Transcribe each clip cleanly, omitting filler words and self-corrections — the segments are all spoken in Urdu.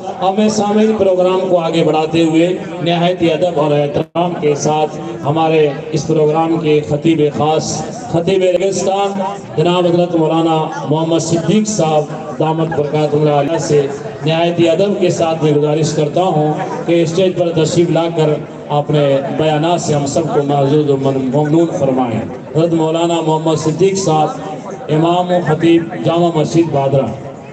ہمیں سامعین پروگرام کو آگے بڑھاتے ہوئے نہایت ادب اور احترام کے ساتھ ہمارے اس پروگرام کے خطیب خاص خطیب ریگستان جناب حضرت مولانا محمد صدیق صاحب دامت برکاتہ اللہ علیہ سے نہایت ادب کے ساتھ میں گزارش کرتا ہوں کہ اسٹیج پر تشریف لا کر اپنے بیانات سے ہم سب کو معزز و ممنون فرمائیں۔ حضرت مولانا محمد صدیق صاحب امام و خطیب جامع مسجد بادرہ۔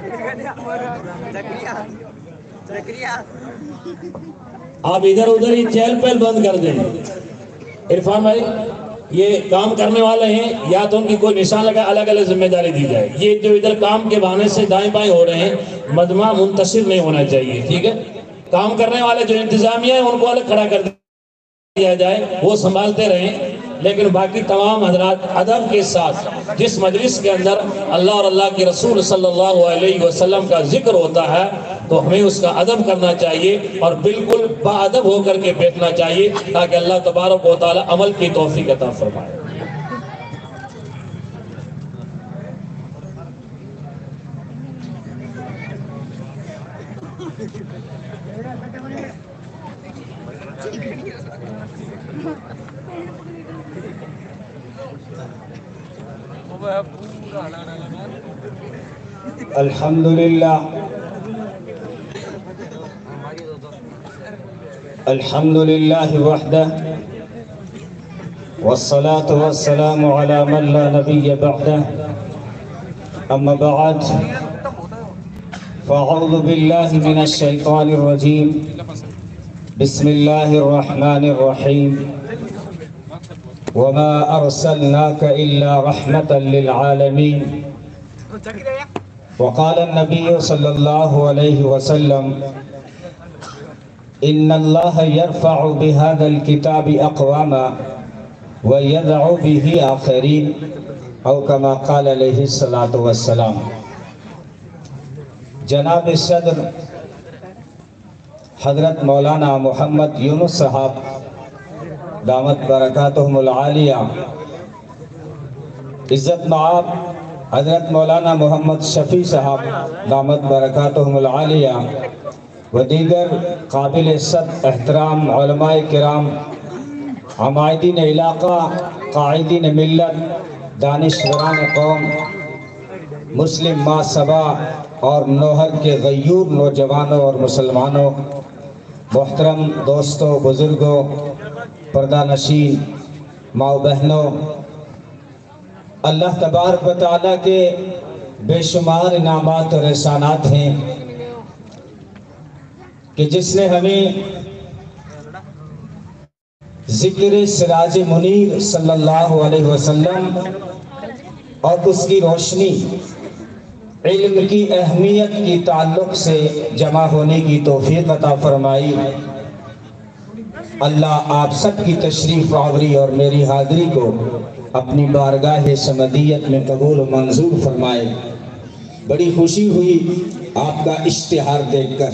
آپ ادھر ادھر ہی چہل پہل بند کر دیں۔ عرفان بھائی یہ کام کرنے والے ہیں، یا تو ان کی کوئی نشان لگا الگ الگ ذمہ داری دی جائے۔ یہ جو ادھر کام کے بہانے سے دائیں بائیں ہو رہے ہیں مجمع منتشر نہیں ہونا چاہیے، ٹھیک ہے؟ کام کرنے والے جو انتظامیہ ہیں ان کو الگ کھڑا کر دیا جائے، وہ سنبھالتے رہیں، لیکن باقی تمام حضرات ادب کے ساتھ جس مجلس کے اندر اللہ اور اللہ کے رسول صلی اللہ علیہ وسلم کا ذکر ہوتا ہے تو ہمیں اس کا ادب کرنا چاہیے اور بالکل با ادب ہو کر کے بیٹھنا چاہیے تاکہ اللہ تبارک و تعالی عمل کی توفیق عطا فرمائے۔ الحمدللہ الحمدللہ وحدہ والصلاة والسلام على من لا نبی بعدہ اما بعد فاعوذ باللہ من الشیطان الرجیم بسم اللہ الرحمن الرحیم وما ارسلناک الا رحمتا للعالمین وقال النبي صلى الله عليه وسلم إن الله يرفع بهذا الكتاب أقواما ويدع به آخرين أو كما قال عليه الصلاة والسلام۔ جناب صدر حضرت مولانا محمد یونس صاحب دامت برکاتہم العالیہ، عزت معاب حضرت مولانا محمد شفیع صاحب دامت برکاتہم العالیہ و دیگر قابل صد احترام علماء کرام، عمائدین علاقہ، قائدین ملت، دانشوران قوم، مسلم ماں سبا اور نوہر کے غیور نوجوانوں اور مسلمانوں، محترم دوستوں، بزرگوں، پردہ نشین، ماں بہنوں، اللہ تبارک و تعالیٰ کے بے شمار انعامات اور احسانات ہیں کہ جس نے ہمیں ذکر سراج منیر صلی اللہ علیہ وسلم اور اس کی روشنی، علم کی اہمیت کی تعلق سے جمع ہونے کی توفیق عطا فرمائی۔ اللہ آپ سب کی تشریف آوری اور میری حاضری کو اپنی بارگاہ سمدیت میں قبول و منظور فرمائے۔ بڑی خوشی ہوئی آپ کا اشتہار دیکھ کر۔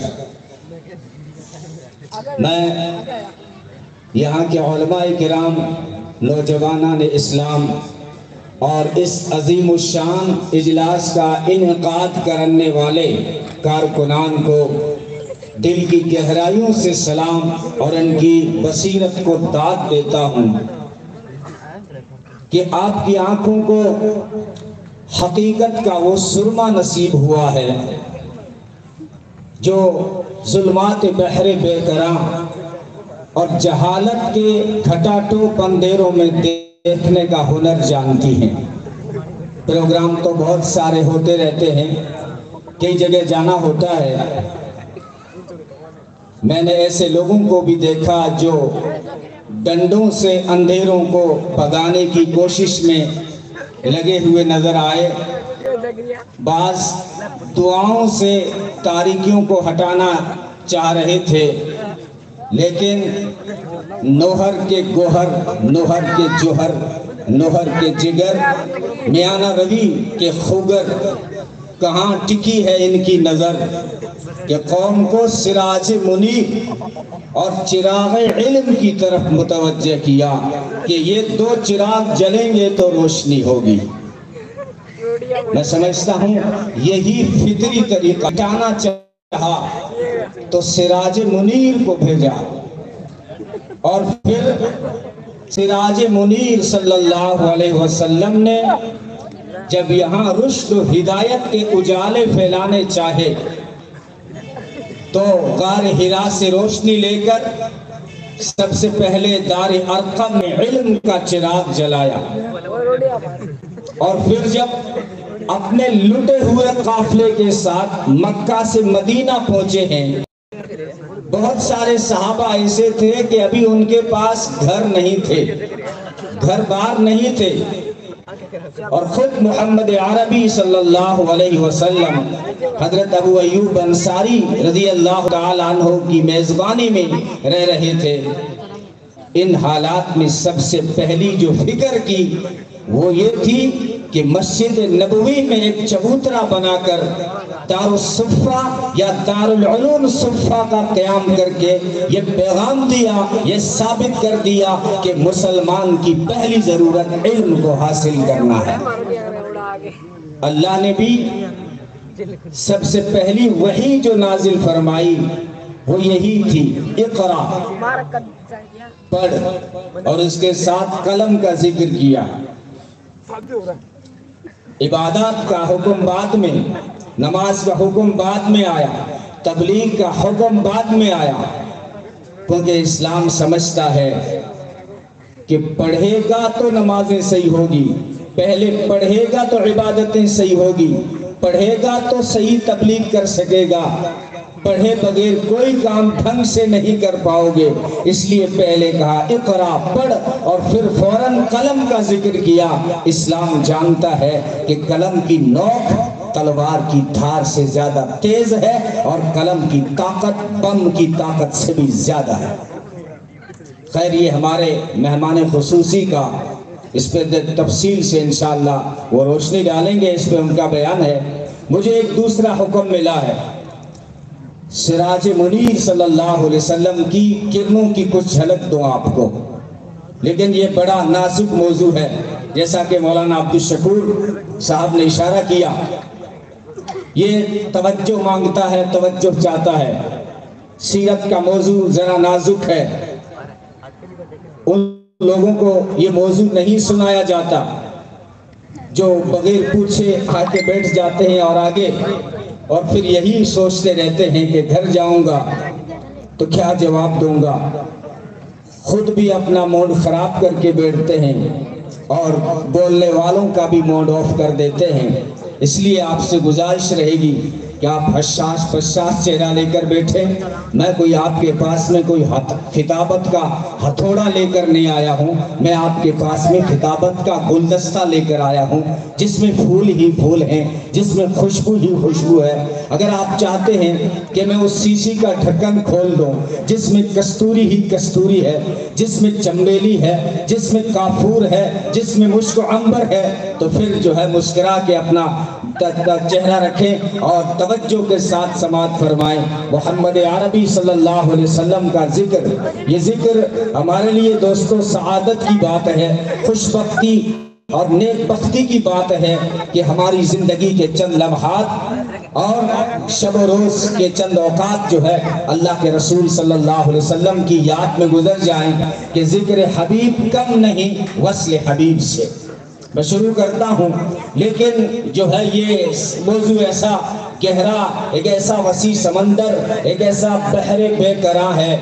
میں یہاں کے علماء کرام، نوجوانان اسلام اور اس عظیم الشان اجلاس کا انعقاد کرنے والے کارکنان کو دل کی گہرائیوں سے سلام اور ان کی بصیرت کو داد دیتا ہوں کہ آپ کی آنکھوں کو حقیقت کا وہ سرما نصیب ہوا ہے جو ظلمات بحر بے قراں اور جہالت کے گھٹاٹوپ اندھیروں میں دیکھنے کا ہنر جانتی ہیں۔ پروگرام تو بہت سارے ہوتے رہتے ہیں، کئی جگہ جانا ہوتا ہے۔ میں نے ایسے لوگوں کو بھی دیکھا جو ڈنڈوں سے اندھیروں کو بھگانے کی کوشش میں لگے ہوئے نظر آئے، بعض دعاؤں سے تاریکیوں کو ہٹانا چاہ رہے تھے، لیکن نوہر کے گوہر، نوہر کے جوہر، نوہر کے جگر، میانہ روی کے خوگر کہاں ٹکی ہے ان کی نظر کہ قوم کو سراج منیر اور چراغ علم کی طرف متوجہ کیا کہ یہ دو چراغ جلیں گے تو روشنی ہوگی۔ میں سمجھتا ہوں یہی فطری طریقہ ہٹانا چاہیے۔ رہا تو سراج منیر کو بھیجا، اور پھر سراج منیر صلی اللہ علیہ وسلم نے جب یہاں رشد و ہدایت کے اجالے پھیلانے چاہے تو غار حرا سے روشنی لے کر سب سے پہلے دار ارقم میں علم کا چراغ جلایا، اور پھر جب اپنے لٹے ہوئے قافلے کے ساتھ مکہ سے مدینہ پہنچے ہیں، بہت سارے صحابہ ایسے تھے کہ ابھی ان کے پاس گھر نہیں تھے، گھر بار نہیں تھے، اور خود محمد عربی صلی اللہ علیہ وسلم حضرت ابو ایوب انصاری رضی اللہ تعالیٰ عنہ کی میزبانی میں رہ رہے تھے۔ ان حالات میں سب سے پہلی جو فکر کی وہ یہ تھی کہ مسجد نبوی میں ایک چبوترا بنا کر دار الصفہ یا دار العلوم صفہ کا قیام کر کے یہ پیغام دیا، یہ ثابت کر دیا کہ مسلمان کی پہلی ضرورت علم کو حاصل کرنا ہے۔ اللہ نے بھی سب سے پہلی وحی جو نازل فرمائی وہ یہی تھی، اقرا، پڑھ، اور اس کے ساتھ قلم کا ذکر کیا۔ عبادات کا حکم بعد میں، نماز کا حکم بعد میں آیا، تبلیغ کا حکم بعد میں آیا، کیونکہ اسلام سمجھتا ہے کہ پڑھے گا تو نمازیں صحیح ہوگی، پہلے پڑھے گا تو عبادتیں صحیح ہوگی، پڑھے گا تو صحیح تبلیغ کر سکے گا، پڑھے بغیر کوئی کام ڈھنگ سے نہیں کر پاؤ گے۔ اس لیے پہلے کہا اقرا، پڑھ، اور پھر فوراً قلم کا ذکر کیا۔ اسلام جانتا ہے کہ قلم کی نوک تلوار کی دھار سے زیادہ تیز ہے، اور قلم کی طاقت بم کی طاقت سے بھی زیادہ ہے۔ خیر، یہ ہمارے مہمان خصوصی کا اس پہ تفصیل سے انشاءاللہ وہ روشنی ڈالیں گے، اس پہ ان کا بیان ہے۔ مجھے ایک دوسرا حکم ملا ہے، سراج منیر صلی اللہ علیہ وسلم کی کرنوں کی کچھ جھلک دوں آپ کو، لیکن یہ بڑا نازک موضوع ہے، جیسا کہ مولانا عبدالشکور صاحب نے اشارہ کیا، یہ توجہ مانگتا ہے، توجہ چاہتا ہے۔ سیرت کا موضوع ذرا نازک ہے، ان لوگوں کو یہ موضوع نہیں سنایا جاتا جو بغیر پوچھے آ کے بیٹھ جاتے ہیں اور آگے، اور پھر یہی سوچتے رہتے ہیں کہ گھر جاؤں گا تو کیا جواب دوں گا، خود بھی اپنا موڈ خراب کر کے بیٹھتے ہیں اور بولنے والوں کا بھی موڈ آف کر دیتے ہیں۔ اس لیے آپ سے گزارش رہے گی کہ آپ حساس چہرہ لے کر بیٹھیں۔ میں کوئی آپ کے پاس میں کوئی خطابت کا ہتھوڑا لے کر نہیں آیا ہوں، میں آپ کے پاس میں خطابت کا گلدستہ لے کر آیا ہوں، جس میں پھول ہی پھول ہیں، جس میں خوشبو ہی خوشبو ہے۔ اگر آپ چاہتے ہیں کہ میں اس شیشی کا ڈھکن کھول دوں جس میں کستوری ہی کستوری ہے، جس میں چمیلی ہے، جس میں کافور ہے، جس میں مشک و عنبر ہے، تو پھر جو ہے مسکرا کے اپنا چہرہ رکھیں اور توجہ کے ساتھ سماعت فرمائیں۔ محمد عربی صلی اللہ علیہ وسلم کا ذکر، یہ ذکر ہمارے لیے دوستو سعادت کی بات ہے، خوش بختی اور نیک بختی کی بات ہے کہ ہماری زندگی کے چند لمحات اور شب و روز کے چند اوقات جو ہے اللہ کے رسول صلی اللہ علیہ وسلم کی یاد میں گزر جائیں کہ ذکر حبیب کم نہیں وصل حبیب سے۔ میں شروع کرتا ہوں، لیکن جو ہے یہ موضوع ایسا گہرا، ایک ایسا وسیع سمندر، ایک ایسا بحر بے قرار ہے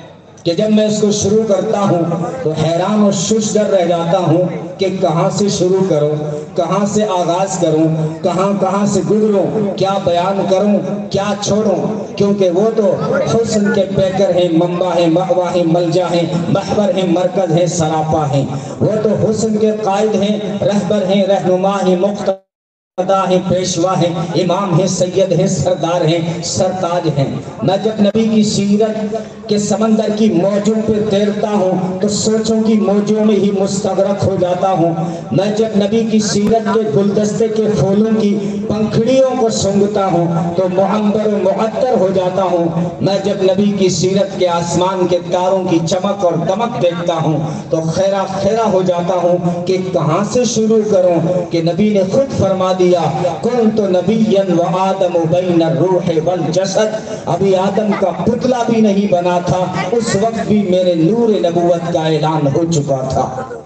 کہ جب میں اس کو شروع کرتا ہوں تو حیران و ششدر رہ جاتا ہوں کہ کہاں سے شروع کروں، کہاں سے آغاز کروں، کہاں سے گزروں، کیا بیان کروں، کیا چھوڑوں، کیونکہ وہ تو حسن کے پیکر ہیں، منبع ہیں، مأوا ہیں، ملجا ہیں، محور ہیں، مرکز ہیں، سراپا ہیں۔ وہ تو حسن کے قائد ہیں، رہبر ہیں، رہنما ہیں، مقتدی ہیں، پیشوا ہیں، امام ہیں، سید ہیں، سردار ہیں، سرتاج ہیں۔ میں جب نبی کی سیرت کے سمندر کی موجوں پہ تیرتا ہوں تو سوچوں کی موجوں میں ہی مستغرق ہو جاتا ہوں۔ میں جب نبی کی سیرت کے گلدستے کے پھولوں کی پنکھڑیوں کو سونگھتا ہوں تو معنبر و معطر ہو جاتا ہوں۔ میں جب نبی کی سیرت کے آسمان کے تاروں کی چمک اور دمک دیکھتا ہوں تو خیرہ خیرہ ہو جاتا ہوں کہ کہاں سے شروع کروں، کہ نبی نے خود فرما دیا दिया, कुन्तु नबिय्यन व आदम बैन अर्रूह वल जसद। अभी आदम का पुतला भी नहीं बना था, उस वक्त भी मेरे नूर नबुवत का ऐलान हो चुका था।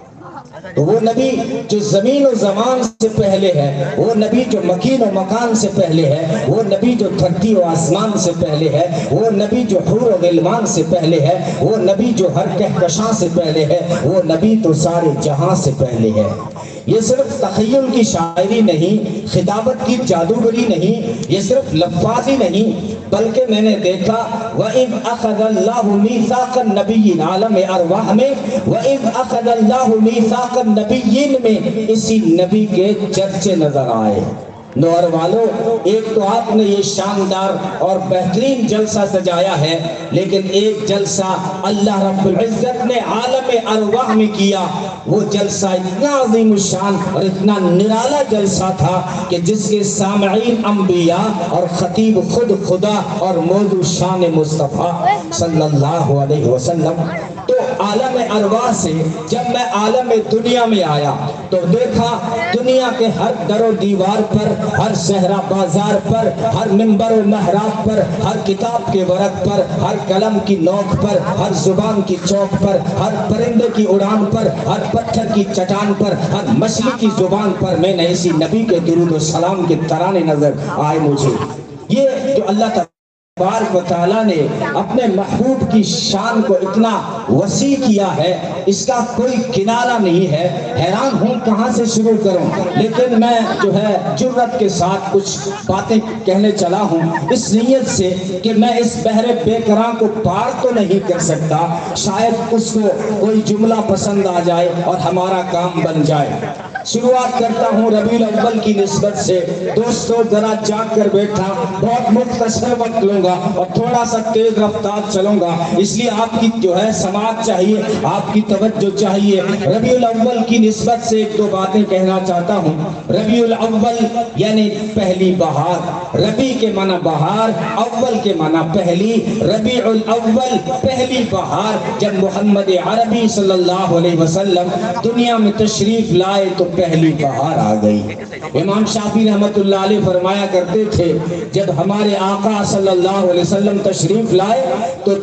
तो वो नबी जो ज़मीन और ज़मान से पहले है, वो नबी जो मकीन और मकान से पहले है, वो नबी जो धरती और आसमान से पहले है, वो नबी जो हूर और गिलमान से पहले है, वो नबी जो हर कहकशां से पहले है, वो नबी तो सारे जहां से पहले है। ये सिर्फ तख़य्युल की शायरी नहीं, खिताबत की जादूगरी नहीं, ये सिर्फ लफ्ज़ी नहीं, बल्कि मैंने देखा वइज़ अख़ज़ल्लाहु मीसाक़न नबिय्यिन आलम अरवाह में, वइज़ अख़ज़ल्लाहु मीसाक़न नबिय्यिन में इसी नबी के चर्चे नजर आए। नौर वालों, एक तो आपने ये शानदार और बेहतरीन जलसा सजाया है, लेकिन एक जलसा अल्लाह रब्बुल इज़्ज़त ने आलम अरवाह में किया। वो जलसा इतना अज़ीम शान और इतना निराला जलसा था कि जिसके सामईन अंबिया और खतीब खुद खुदा और मौजू शान मुस्तफ़ा सल्लल्लाहु अलैहि वसल्लम। तो आलम अरवाह से जब मैं आलम दुनिया में आया तो देखा दुनिया के हर दरो दीवार पर, हर शहरा बाजार पर, हर मिंबर और महराब पर, हर किताब के वरक पर, हर कलम की नोक पर, हर जुबान की चौक पर, हर परिंदे की उड़ान पर, हर पत्थर की चट्टान पर, हर मछली की जुबान पर मैंने इसी नबी के दुरूद और सलाम के तराने नजर आए मुझे। ये जो अल्लाह तबारक व तआला ने अपने महबूब की शान को इतना वसी किया है, इसका कोई किनारा नहीं है। हैरान हूँ कहाँ से शुरू करूँ, लेकिन मैं जो है जुर्रत के साथ कुछ बातें कहने चला हूँ, इस नीयत से कि मैं इस बहरे बेकरां को पार तो नहीं कर सकता, शायद उसको कोई जुमला पसंद आ जाए और हमारा काम बन जाए। शुरुआत करता हूँ रबीउल अव्वल की निस्बत से। दोस्तों जरा जाग कर बैठा, बहुत मुख्तसर वक्त लूंगा और थोड़ा सा तेज रफ्तार चलूंगा, इसलिए आपकी जो है समाअत चाहिए, आपकी तवज्जो चाहिए। रबीउल अव्वल की निस्बत से एक दो बातें कहना चाहता हूँ। रबीउल अव्वल यानी पहली बहार, रबी के माना बहार, अव्वल के माना पहली। रबीउल अव्वल पहली बहार, जब मोहम्मद अरबी सल्लल्लाहु अलैहि वसल्लम दुनिया में तशरीफ लाए तो पहली बहार आ गई। इमाम शाफी रहमतुल्लाह अलैह फरमाया करते थे, जब हमारे आका सल्लल्लाहु अलैहि वसल्लम तशरीफ लाए तो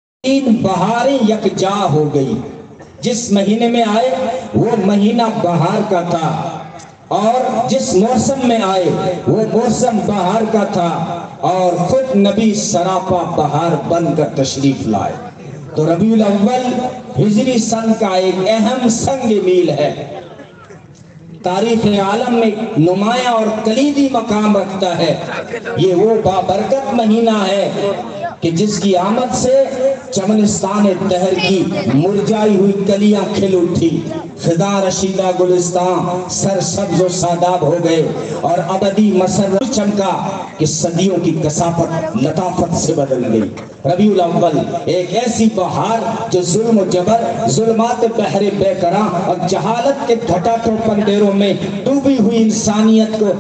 तीन बहारें यकजा हो गई। जिस महीने में आए वो महीना बहार का था, और जिस मौसम में आए वो मौसम बहार का था, और खुद नबी सरापा बहार बनकर तशरीफ लाए। तो रबीउल अव्वल हिजरी सन का एक अहम संग मील है, तारीख आलम में नुमाया और कलीदी मकाम रखता है। ये वो बाबरकत महीना है कि जिसकी आमद से चमनिस्तान दहर की मुरझाई हुई कलियां खिल उठी, फिजा रशीदा गुलिस्तान सरसब्ज और सादाब हो गए, और अबदी मसर्रत चमका कि सदियों की कसाफत लताफत से बदल गई। रबीउल अव्वल एक ऐसी बहार जो जुल्म जबर, जुल्मात बहरे बेकरां और जहालत के घटाटों अंधेरों में डूबी हुई इंसानियत को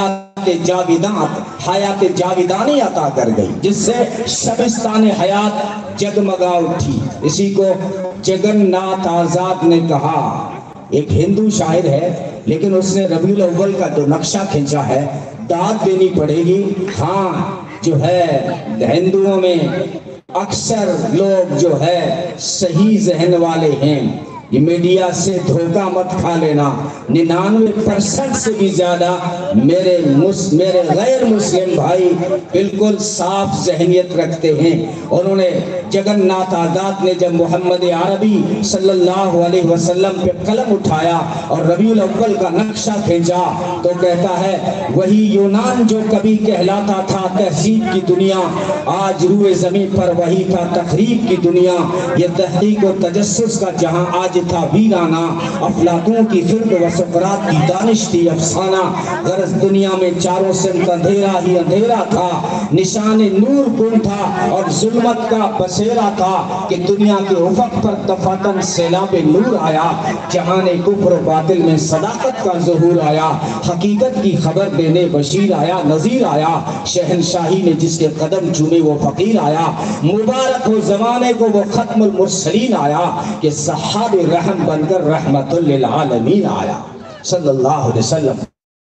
हयात जाविदानी अता कर गई, जिससे शबिस्तान हयात जगमगा उठी। इसी को जगन्नाथ आजाद ने कहा। एक हिंदू शायर है, लेकिन उसने रबीउल अव्वल का जो नक्शा खींचा है, दाद देनी पड़ेगी। हाँ, जो है हिंदुओं में अक्सर लोग जो है सही जहन वाले हैं, ये मीडिया से धोखा मत खा लेना। 99% से भी ज्यादा मेरे गैर मुस्लिम भाई बिल्कुल साफ जहनियत रखते हैं। उन्होंने जगन्नाथ आजाद ने जब मोहम्मद अरबी सल्लल्लाहु अलैहि वसल्लम पे कलम उठाया और रबीउल अव्वल का नक्शा खींचा, तो कहता है वही यूनान जो कभी कहलाता था तहजीब की दुनिया, आज रूए ज़मीन पर वही था तखरीब की दुनिया। ये तहकीक और तजस्सुस का जहां आज था वीराना, अफलातून की फिक्र व सुकरात की दानिश थी अफसाना। गरज दुनिया में चारों सिमत अंधेरा ही अंधेरा था, निशान नूर गुम था और जुल्मत का बसेरा था कि दुनिया के उफक पर दफातन सैलाब नूर आया। जहाने कुफ्र व बातिल में सदाकत का ज़हूर आया, हकीकत की खबर देने बशीर आया, नज़ीर आया। शहनशाही ने जिसके कदम चूमे वो फकीर आया, मुबारक हो ज़माने को वो खत्मुल मुरसलीन आया कि सहाबे रहम बनकर रहमतुल लिल आलमीन आया सल्लल्लाहु अलैहि वसल्लम।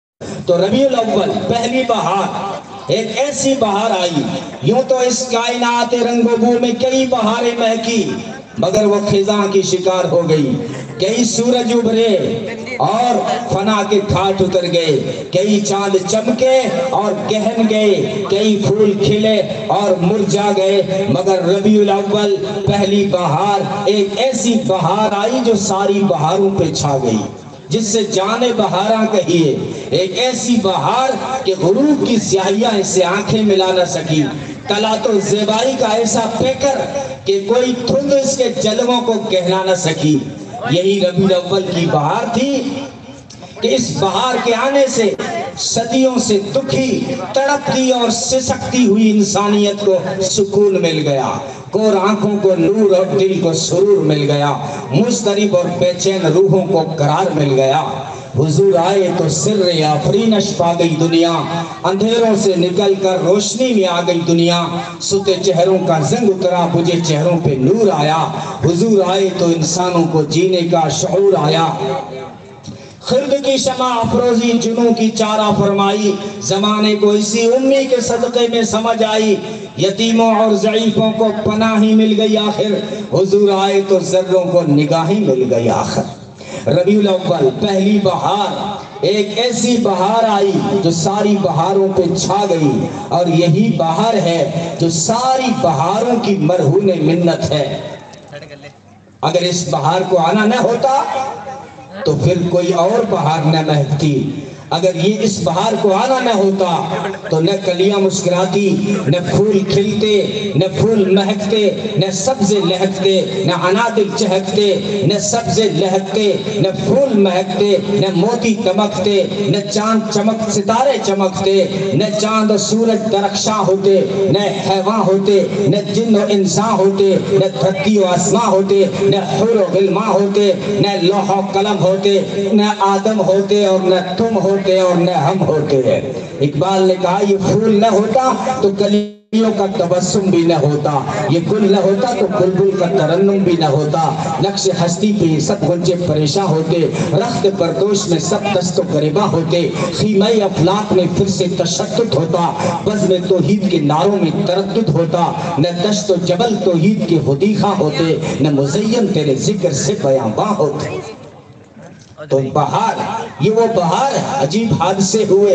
تو ربیع الاول پہلی بہار ایک ایسی بہار آئی، یوں تو اس کائنات رنگ و بو میں کئی بہاریں مہکی، مگر وہ خزاں کی شکار ہو گئی۔ کئی سورج ابھرے اور فنا کے گھاٹ اتر گئے، کئی چاند چمکے اور گہن گئے، کئی پھول کھلے اور مرجھا گئے، مگر ربیع الاول پہلی بہار ایک ایسی بہار آئی جو ساری بہاروں پہ چھا گئی، جس سے جانے بہاراں کہیے، ایک ایسی بہار کہ غروب کی سیاہیاں اس سے آنکھیں ملا نہ سکی، کلا تو زیبائی کا ایسا پیکر کہ کوئی دھند اس کے جلووں کو کہلا نہ سکی۔ یہی ربیع الاول کی بہار تھی کہ اس بہار کے آنے سے صدیوں سے دکھی، تڑپتی اور سسکتی ہوئی انسانیت کو سکون مل گیا، کور آنکھوں کو نور اور دل کو سرور مل گیا، مضطرب اور بے چین روحوں کو قرار مل گیا۔ حضور آئے تو سر آفرینش پا گئی دنیا، اندھیروں سے نکل کر روشنی میں آ گئی دنیا، ستے چہروں کا زنگ اترا، بجھے چہروں پہ نور آیا۔ حضور آئے تو انسانوں کو جینے کا شعور آیا، خرد کی شمع افروزی جنوں کی چارہ فرمائی، زمانے کو اسی امی کے صدقے میں سمجھ آئی، یتیموں اور ضعیفوں کو پناہی مل گئی آخر، حضور آئے تو ذروں کو نگاہی مل گئی آخر۔ ربیع الاول پہلی بہار ایک ایسی بہار آئی جو ساری بہاروں پہ چھا گئی، اور یہی بہار ہے جو ساری بہاروں کی مرہون منت ہے۔ اگر اس بہار کو آنا نہ ہوتا تو پھر کوئی اور بہار نہ مہکتی، اگر یہ اس بہار کو آنا نہ ہوتا تو نہ کلیاں مسکراتی، نہ پھول کھلتے، نہ پھول مہکتے، نہ سبزے لہکتے، نہ انادل چہکتے، نہ سبزے لہکتے، نہ پھول مہکتے، نہ موتی چمکتے، نہ چاند چمک ستارے چمکتے، نہ چاند و سورج درخشاں ہوتے، نہ حیوان ہوتے، نہ جن و انسان ہوتے، نہ دھرتی و آسماں ہوتے، نہ حور و غلمان ہوتے، نہ لوح و قلم ہوتے، نہ آدم ہوتے اور نہ تم ہوتے اور نہ ہم ہوتے ہیں۔ اقبال نے کہا یہ پھول نہ ہوتا تو کلیوں کا تبسم بھی نہ ہوتا، یہ گل نہ ہوتا تو بلبل کا ترنم بھی نہ ہوتا، نقش ہستی پہ سب غنچے پریشاں ہوتے، رخت پردوش میں سب دست و گریباں ہوتے، خیمہ افلاک میں پھر سے تشدد ہوتا، بزم توحید کے نعروں میں تردد ہوتا، نہ دشت و جبل توحید کے حدیقہ ہوتے، نہ مزین تیرے ذکر سے بیانباں ہوتے۔ تو بہار، یہ وہ بہار، عجیب حادثے ہوئے،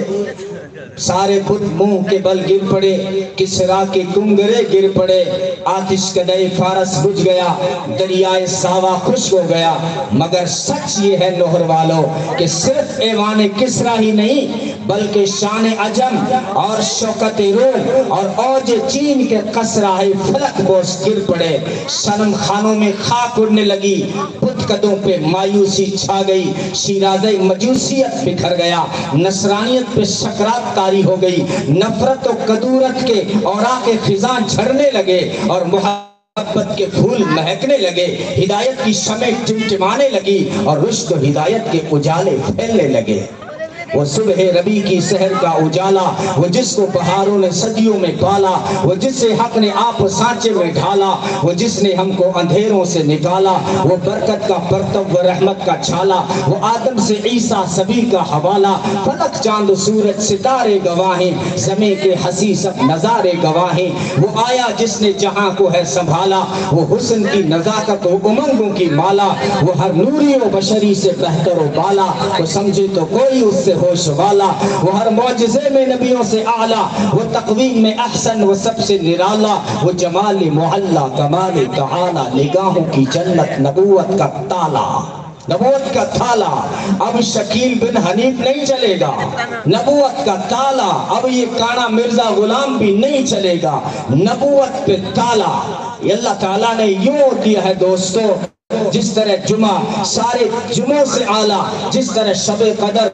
سارے بت منہ کے بل گر پڑے، کسرا کے کنگرے گر پڑے، آتش کدے فارس بجھ گیا، دریائے ساوا خشک ہو گیا، مگر سچ یہ ہے نہر والو کہ صرف ایوان کسرا ہی نہیں بلکہ شان عجم اور شوکت روم اور اوج چین کے قصرائے فلک بوس گر پڑے، صنم خانوں میں خاک اڑنے لگی، بت قدوں پہ مایوسی چھا گئی، شیرازہ مجوسیت بکھر گیا، نصرانیت پہ سکرات طاری ہو گئی، نفرت و کدورت کے اوراق خزاں جھڑنے لگے اور محبت کے پھول مہکنے لگے، ہدایت کی شمع چمچمانے لگی اور رشد و ہدایت کے اجالے پھیلنے لگے۔ وہ صبح ربیع کی سحر کا اجالا، وہ جس کو بہاروں نے صدیوں میں پالا، وہ جس سے حق نے آپ سانچے میں ڈھالا، وہ جس نے ہم کو اندھیروں سے نکالا، وہ برکت کا پرتو و رحمت کا چھالا، وہ آدم سے عیسیٰ سبھی کا حوالہ، فلک چاند سورج ستارے گواہیں، زمین کے حسی سب نظارے گواہیں، وہ آیا جس نے جہاں کو ہے سنبھالا، وہ حسن کی نزاکت و امنگوں کی مالا، وہ ہر نوری و بشری سے بہتر و بالا، وہ سمجھے تو کوئی اس سے ہوش والا، وہ ہر معجزے میں نبیوں سے اعلیٰ، وہ تقویم میں احسن و سب سے نرالا، وہ جمال معلا کمال تعالی، نگاہوں کی جنت نبوت کا تالا، نبوت کا تالا، اب شکیل بن حنیف نہیں چلے گا، نبوت کا تالا، اب یہ کانا مرزا غلام بھی نہیں چلے گا، نبوت پہ تالا۔ یہ اللہ تعالیٰ نے یوں دیا ہے دوستو، جس طرح جمعہ سارے جمعوں سے اعلیٰ، جس طرح شب قدر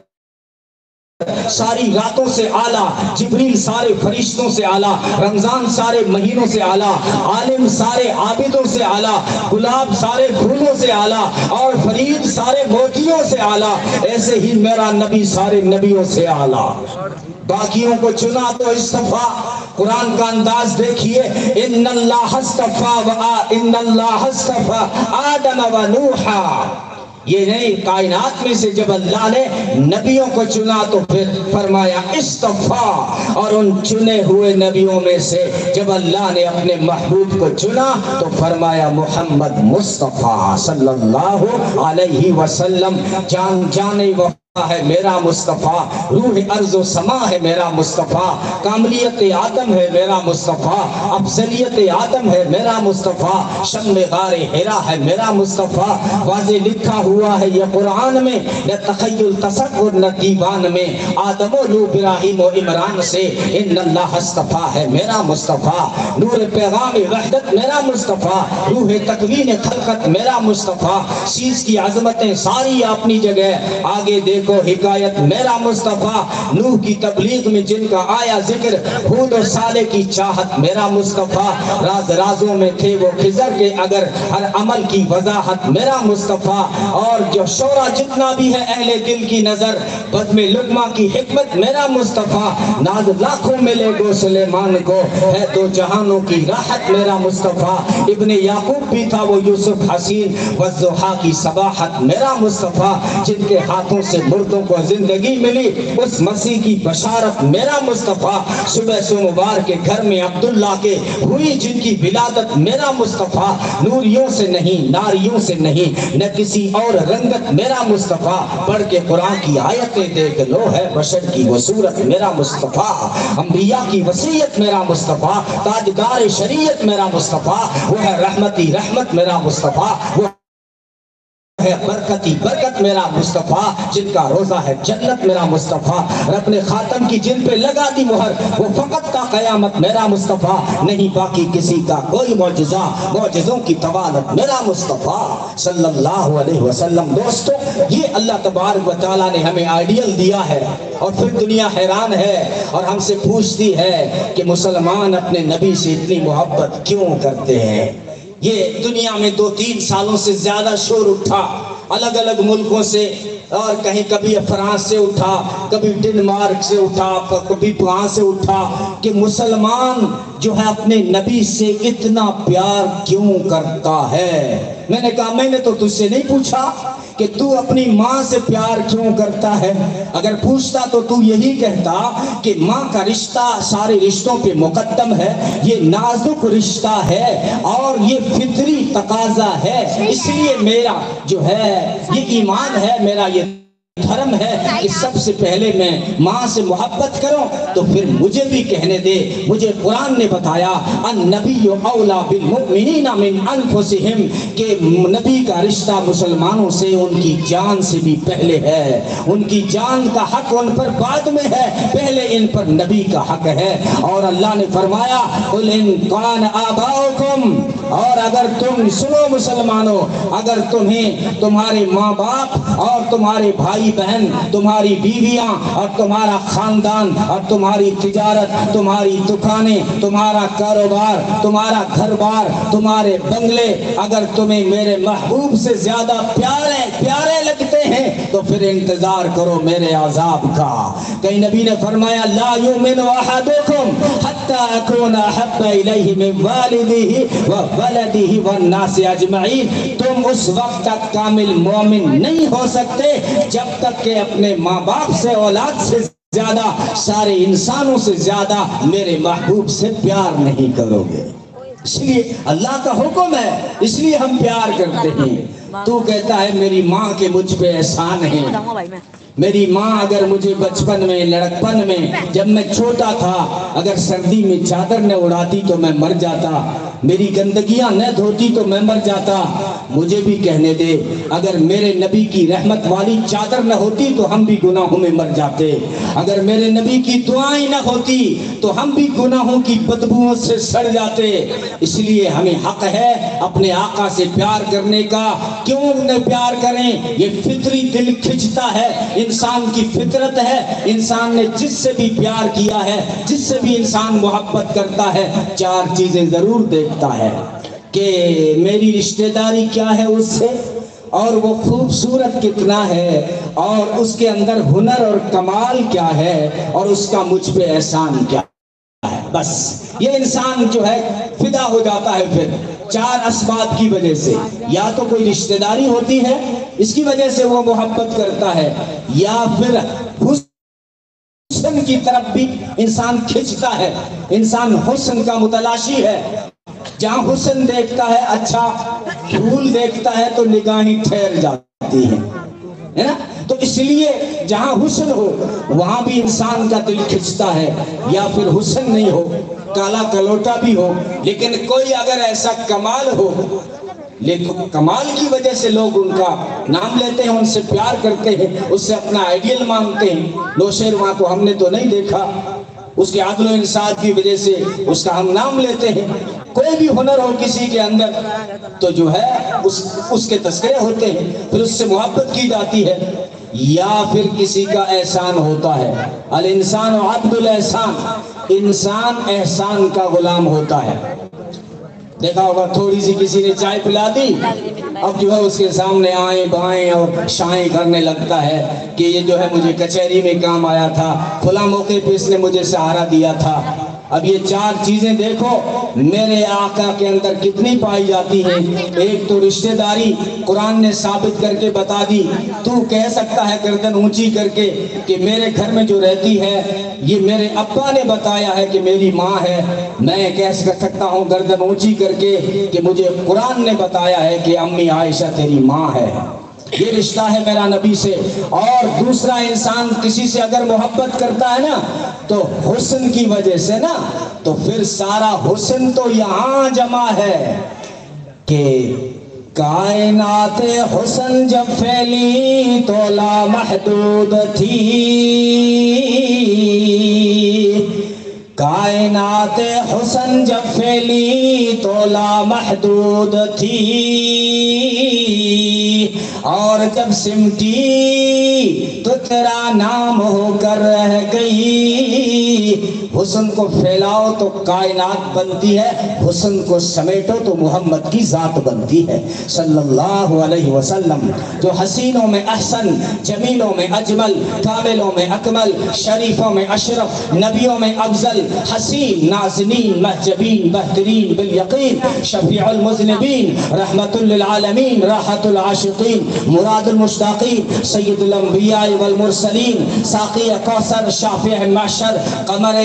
ساری راتوں سے اعلیٰ، جبریل سارے فرشتوں سے اعلیٰ، رمضان سارے مہینوں سے اعلیٰ، عالم سارے عابدوں سے اعلیٰ، گلاب سارے پھولوں سے اعلیٰ، اور فرید سارے موتیوں سے اعلیٰ، ایسے ہی میرا نبی سارے نبیوں سے اعلیٰ۔ باقیوں کو چنا تو اصطفیٰ، قرآن کا انداز دیکھیے، ان اللہ اصطفیٰ آدم و نوحا، یہ نہیں، کائنات میں سے جب اللہ نے نبیوں کو چنا تو پھر فرمایا استفا، اور ان چنے ہوئے نبیوں میں سے جب اللہ نے اپنے محبوب کو چنا تو فرمایا محمد مصطفیٰ صلی اللہ علیہ وسلم، جان جانے وہ ہے میرا مصطفیٰ، روح ارض و سما ہے میرا مصطفیٰ، کاملیت آدم ہے میرا مصطفیٰ، افضلیت آدم ہے میرا مصطفیٰ، شم غار حرا ہے میرا مصطفیٰ، واضح لکھا ہوا ہے یہ قرآن میں، نہ تخیل تصور نہ دیوان میں، آدم و نوح ابراہیم و عمران سے ان اللہ اصطفیٰ ہے میرا مصطفیٰ، نور پیغام وحدت میرا مصطفیٰ، روح تکوین خلقت میرا مصطفیٰ، شیش کی عظمتیں ساری اپنی جگہ، آگے دیکھو حکایت میرا مصطفیٰ، نوح کی تبلیغ میں جن کا آیا ذکر، ہود و صالح کی چاہت میرا مصطفیٰ، راز رازوں میں تھے وہ خضر کے اگر ہر عمل کی وضاحت میرا مصطفیٰ، اور جو شورا جتنا بھی ہے اہل دل کی نظر، بزم لقمہ کی حکمت میرا مصطفیٰ، ناز لاکھوں ملے گو سلیمان کو، ہے دو جہانوں کی راحت میرا مصطفیٰ، ابن یعقوب بھی تھا وہ یوسف حسین، والضحیٰ کی صباحت میرا مصطفیٰ، جن کے ہاتھوں سے مردوں کو زندگی ملی، اس مسیح کی بشارت میرا مصطفیٰ، صبح سوموار کے گھر میں عبداللہ کے ہوئی جن کی ولادت میرا مصطفیٰ، نوریوں سے نہیں ناریوں سے نہیں نہ کسی اور رنگت میرا مصطفیٰ، پڑھ کے قرآن کی آیتیں دیکھ لو ہے بشر کی وہ صورت میرا مصطفیٰ، انبیاء کی وصیت میرا مصطفیٰ، تاجدار شریعت میرا مصطفیٰ، وہ ہے رحمتی رحمت میرا مصطفیٰ، وہ ہے برکتی برکت میرا مصطفیٰ، جن کا روزہ ہے جنت میرا مصطفیٰ، رب نے خاتم کی جن پہ لگا دی مہر، وہ فقط کا قیامت میرا مصطفیٰ، نہیں باقی کسی کا کوئی معجزہ، معجزوں کی طوالت میرا مصطفیٰ صلی اللہ علیہ وسلم۔ دوستو، یہ اللہ تبارک و تعالیٰ نے ہمیں آئیڈیل دیا ہے، اور پھر دنیا حیران ہے اور ہم سے پوچھتی ہے کہ مسلمان اپنے نبی سے اتنی محبت کیوں کرتے ہیں۔ یہ دنیا میں 2-3 سالوں سے زیادہ شور اٹھا الگ الگ ملکوں سے، اور کہیں کبھی فرانس سے اٹھا، کبھی ڈنمارک سے اٹھا، کبھی وہاں سے اٹھا کہ مسلمان جو ہے اپنے نبی سے اتنا پیار کیوں کرتا ہے۔ میں نے کہا میں نے تو تجھ سے نہیں پوچھا کہ تو اپنی ماں سے پیار کیوں کرتا ہے، اگر پوچھتا تو تو یہی کہتا کہ ماں کا رشتہ سارے رشتوں پہ مقدم ہے، یہ نازک رشتہ ہے اور یہ فطری تقاضا ہے، اس لیے میرا جو ہے یہ ایمان ہے، میرا یہ دھرم ہے کہ سب سے پہلے میں ماں سے محبت کروں، تو پھر مجھے بھی کہنے دے۔ مجھے قرآن نے بتایا النبی اولا بالمؤمنین من انفسہم، کہ نبی کا رشتہ مسلمانوں سے ان کی جان سے بھی پہلے ہے، ان کی جان کا حق ان پر بعد میں ہے، پہلے ان پر نبی کا حق ہے۔ اور اللہ نے فرمایا قل ان کان آباؤکم، اور اگر تم سنو مسلمانوں، اگر تمہیں تمہارے ماں باپ اور تمہارے بھائی بہن، تمہاری بیویاں اور تمہارا خاندان اور تمہاری تجارت، تمہاری دکانیں، تمہارا کاروبار، تمہارا گھر بار، تمہارے بنگلے اگر تمہیں میرے محبوب سے زیادہ پیارے لگتے ہیں تو پھر انتظار کرو میرے عذاب کا۔ کئی نبی نے فرمایا لا یؤمن احدکم حتی اکون احب الیہ من والدہ وولدہ والناس اجمعین، تم اس وقت تک کامل مومن نہیں ہو سکتے جب تک کہ اپنے ماں باپ سے، اولاد سے زیادہ، سارے انسانوں سے زیادہ میرے محبوب سے پیار نہیں کرو گے۔ اس لیے اللہ کا حکم ہے، اس لیے ہم پیار کرتے ہیں۔ تو کہتا ہے میری ماں کے مجھ پہ احسان ہے، میری ماں اگر مجھے بچپن میں لڑکپن میں جب میں چھوٹا تھا اگر سردی میں چادر نہ اڑاتی تو میں مر جاتا، میری گندگیاں نہ دھوتی تو میں مر جاتا۔ مجھے بھی کہنے دے اگر میرے نبی کی رحمت والی چادر نہ ہوتی تو ہم بھی گناہوں میں مر جاتے، اگر میرے نبی کی دعائیں نہ ہوتی تو ہم بھی گناہوں کی بدبوؤں سے سڑ جاتے۔ اس لیے ہمیں حق ہے اپنے آقا سے پیار کرنے کا۔ کیوں انہیں پیار کریں؟ یہ فطری دل کھنچتا ہے، انسان کی فطرت ہے، انسان نے جس سے بھی پیار کیا ہے، جس سے بھی انسان محبت کرتا ہے، 4 چیزیں ضرور دیکھتا ہے کہ میری رشتہ داری کیا ہے اس سے، اور وہ خوبصورت کتنا ہے، اور اس کے اندر ہنر اور کمال کیا ہے، اور اس کا مجھ پہ احسان کیا ہے۔ بس یہ انسان جو ہے فدا ہو جاتا ہے پھر 4 اسباب کی وجہ سے. یا تو کوئی رشتہ داری ہوتی ہے اس کی وجہ سے وہ محبت کرتا ہے, یا پھر حسن کی طرف بھی انسان کھنچتا ہے. انسان حسن کا متلاشی ہے. جہاں حسن دیکھتا ہے, اچھا پھول دیکھتا ہے تو نگاہیں ٹھہر جاتی ہیں, ہے نا. تو اس لیے جہاں حسن ہو وہاں بھی انسان کا دل کھنچتا ہے. یا پھر حسن نہیں ہو, کالا کلوٹا بھی ہو, لیکن کوئی اگر ایسا کمال ہو, لیکن کمال کی وجہ سے لوگ ان کا نام لیتے ہیں, ان سے پیار کرتے ہیں, اس سے اپنا آئیڈیل مانتے ہیں. نوشیروان کو ہم نے تو نہیں دیکھا, اس کے عدل و انصاف کی وجہ سے اس کا ہم نام لیتے ہیں. کوئی بھی ہنر ہو کسی کے اندر تو جو ہے اس کے تذکرے ہوتے ہیں, پھر اس سے محبت کی جاتی ہے. یا پھر کسی کا احسان ہوتا ہے. الانسان عبد الاحسان, انسان احسان کا غلام ہوتا ہے. دیکھا ہوگا تھوڑی سی کسی نے چائے پلا دی, اب جو ہے اس کے سامنے آئیں بائیں اور شائیں کرنے لگتا ہے کہ یہ جو ہے مجھے کچہری میں کام آیا تھا, کھلا موقع پہ اس نے مجھے سہارا دیا تھا. اب یہ 4 چیزیں دیکھو میرے آقا کے اندر کتنی پائی جاتی ہیں. ایک تو رشتہ داری قرآن نے ثابت کر کے بتا دی. تو کہہ سکتا ہے گردن اونچی کر کے کہ میرے گھر میں جو رہتی ہے یہ میرے ابا نے بتایا ہے کہ میری ماں ہے. میں کہہ سکتا ہوں گردن اونچی کر کے کہ مجھے قرآن نے بتایا ہے کہ امی عائشہ تیری ماں ہے. یہ رشتہ ہے میرا نبی سے. اور دوسرا, انسان کسی سے اگر محبت کرتا ہے نا تو حسن کی وجہ سے نا, تو پھر سارا حسن تو یہاں جمع ہے کہ کائنات حسن جب پھیلی تو لامحدود تھی. کائنات حسن جب پھیلی تو لامحدود تھی, اور جب سمٹی تو تیرا نام ہو کر رہ گئی. حسن کو پھیلاؤ تو کائنات بنتی ہے, حسن کو سمیٹو تو محمد کی ذات بنتی ہے صلی اللہ علیہ وسلم. جو حسینوں میں احسن, جمیلوں میں اجمل, کاملوں میں اکمل, شریفوں میں اشرف, نبیوں میں افضل, حسین, نازنین, محجبین, بہترین بالیقین, شفیع المذنبین, رحمت للعالمین, راحت العاشقین, مراد المشتاقین, سید الانبیاء والمرسلین, ساقی کوثر, شافع محشر, قمر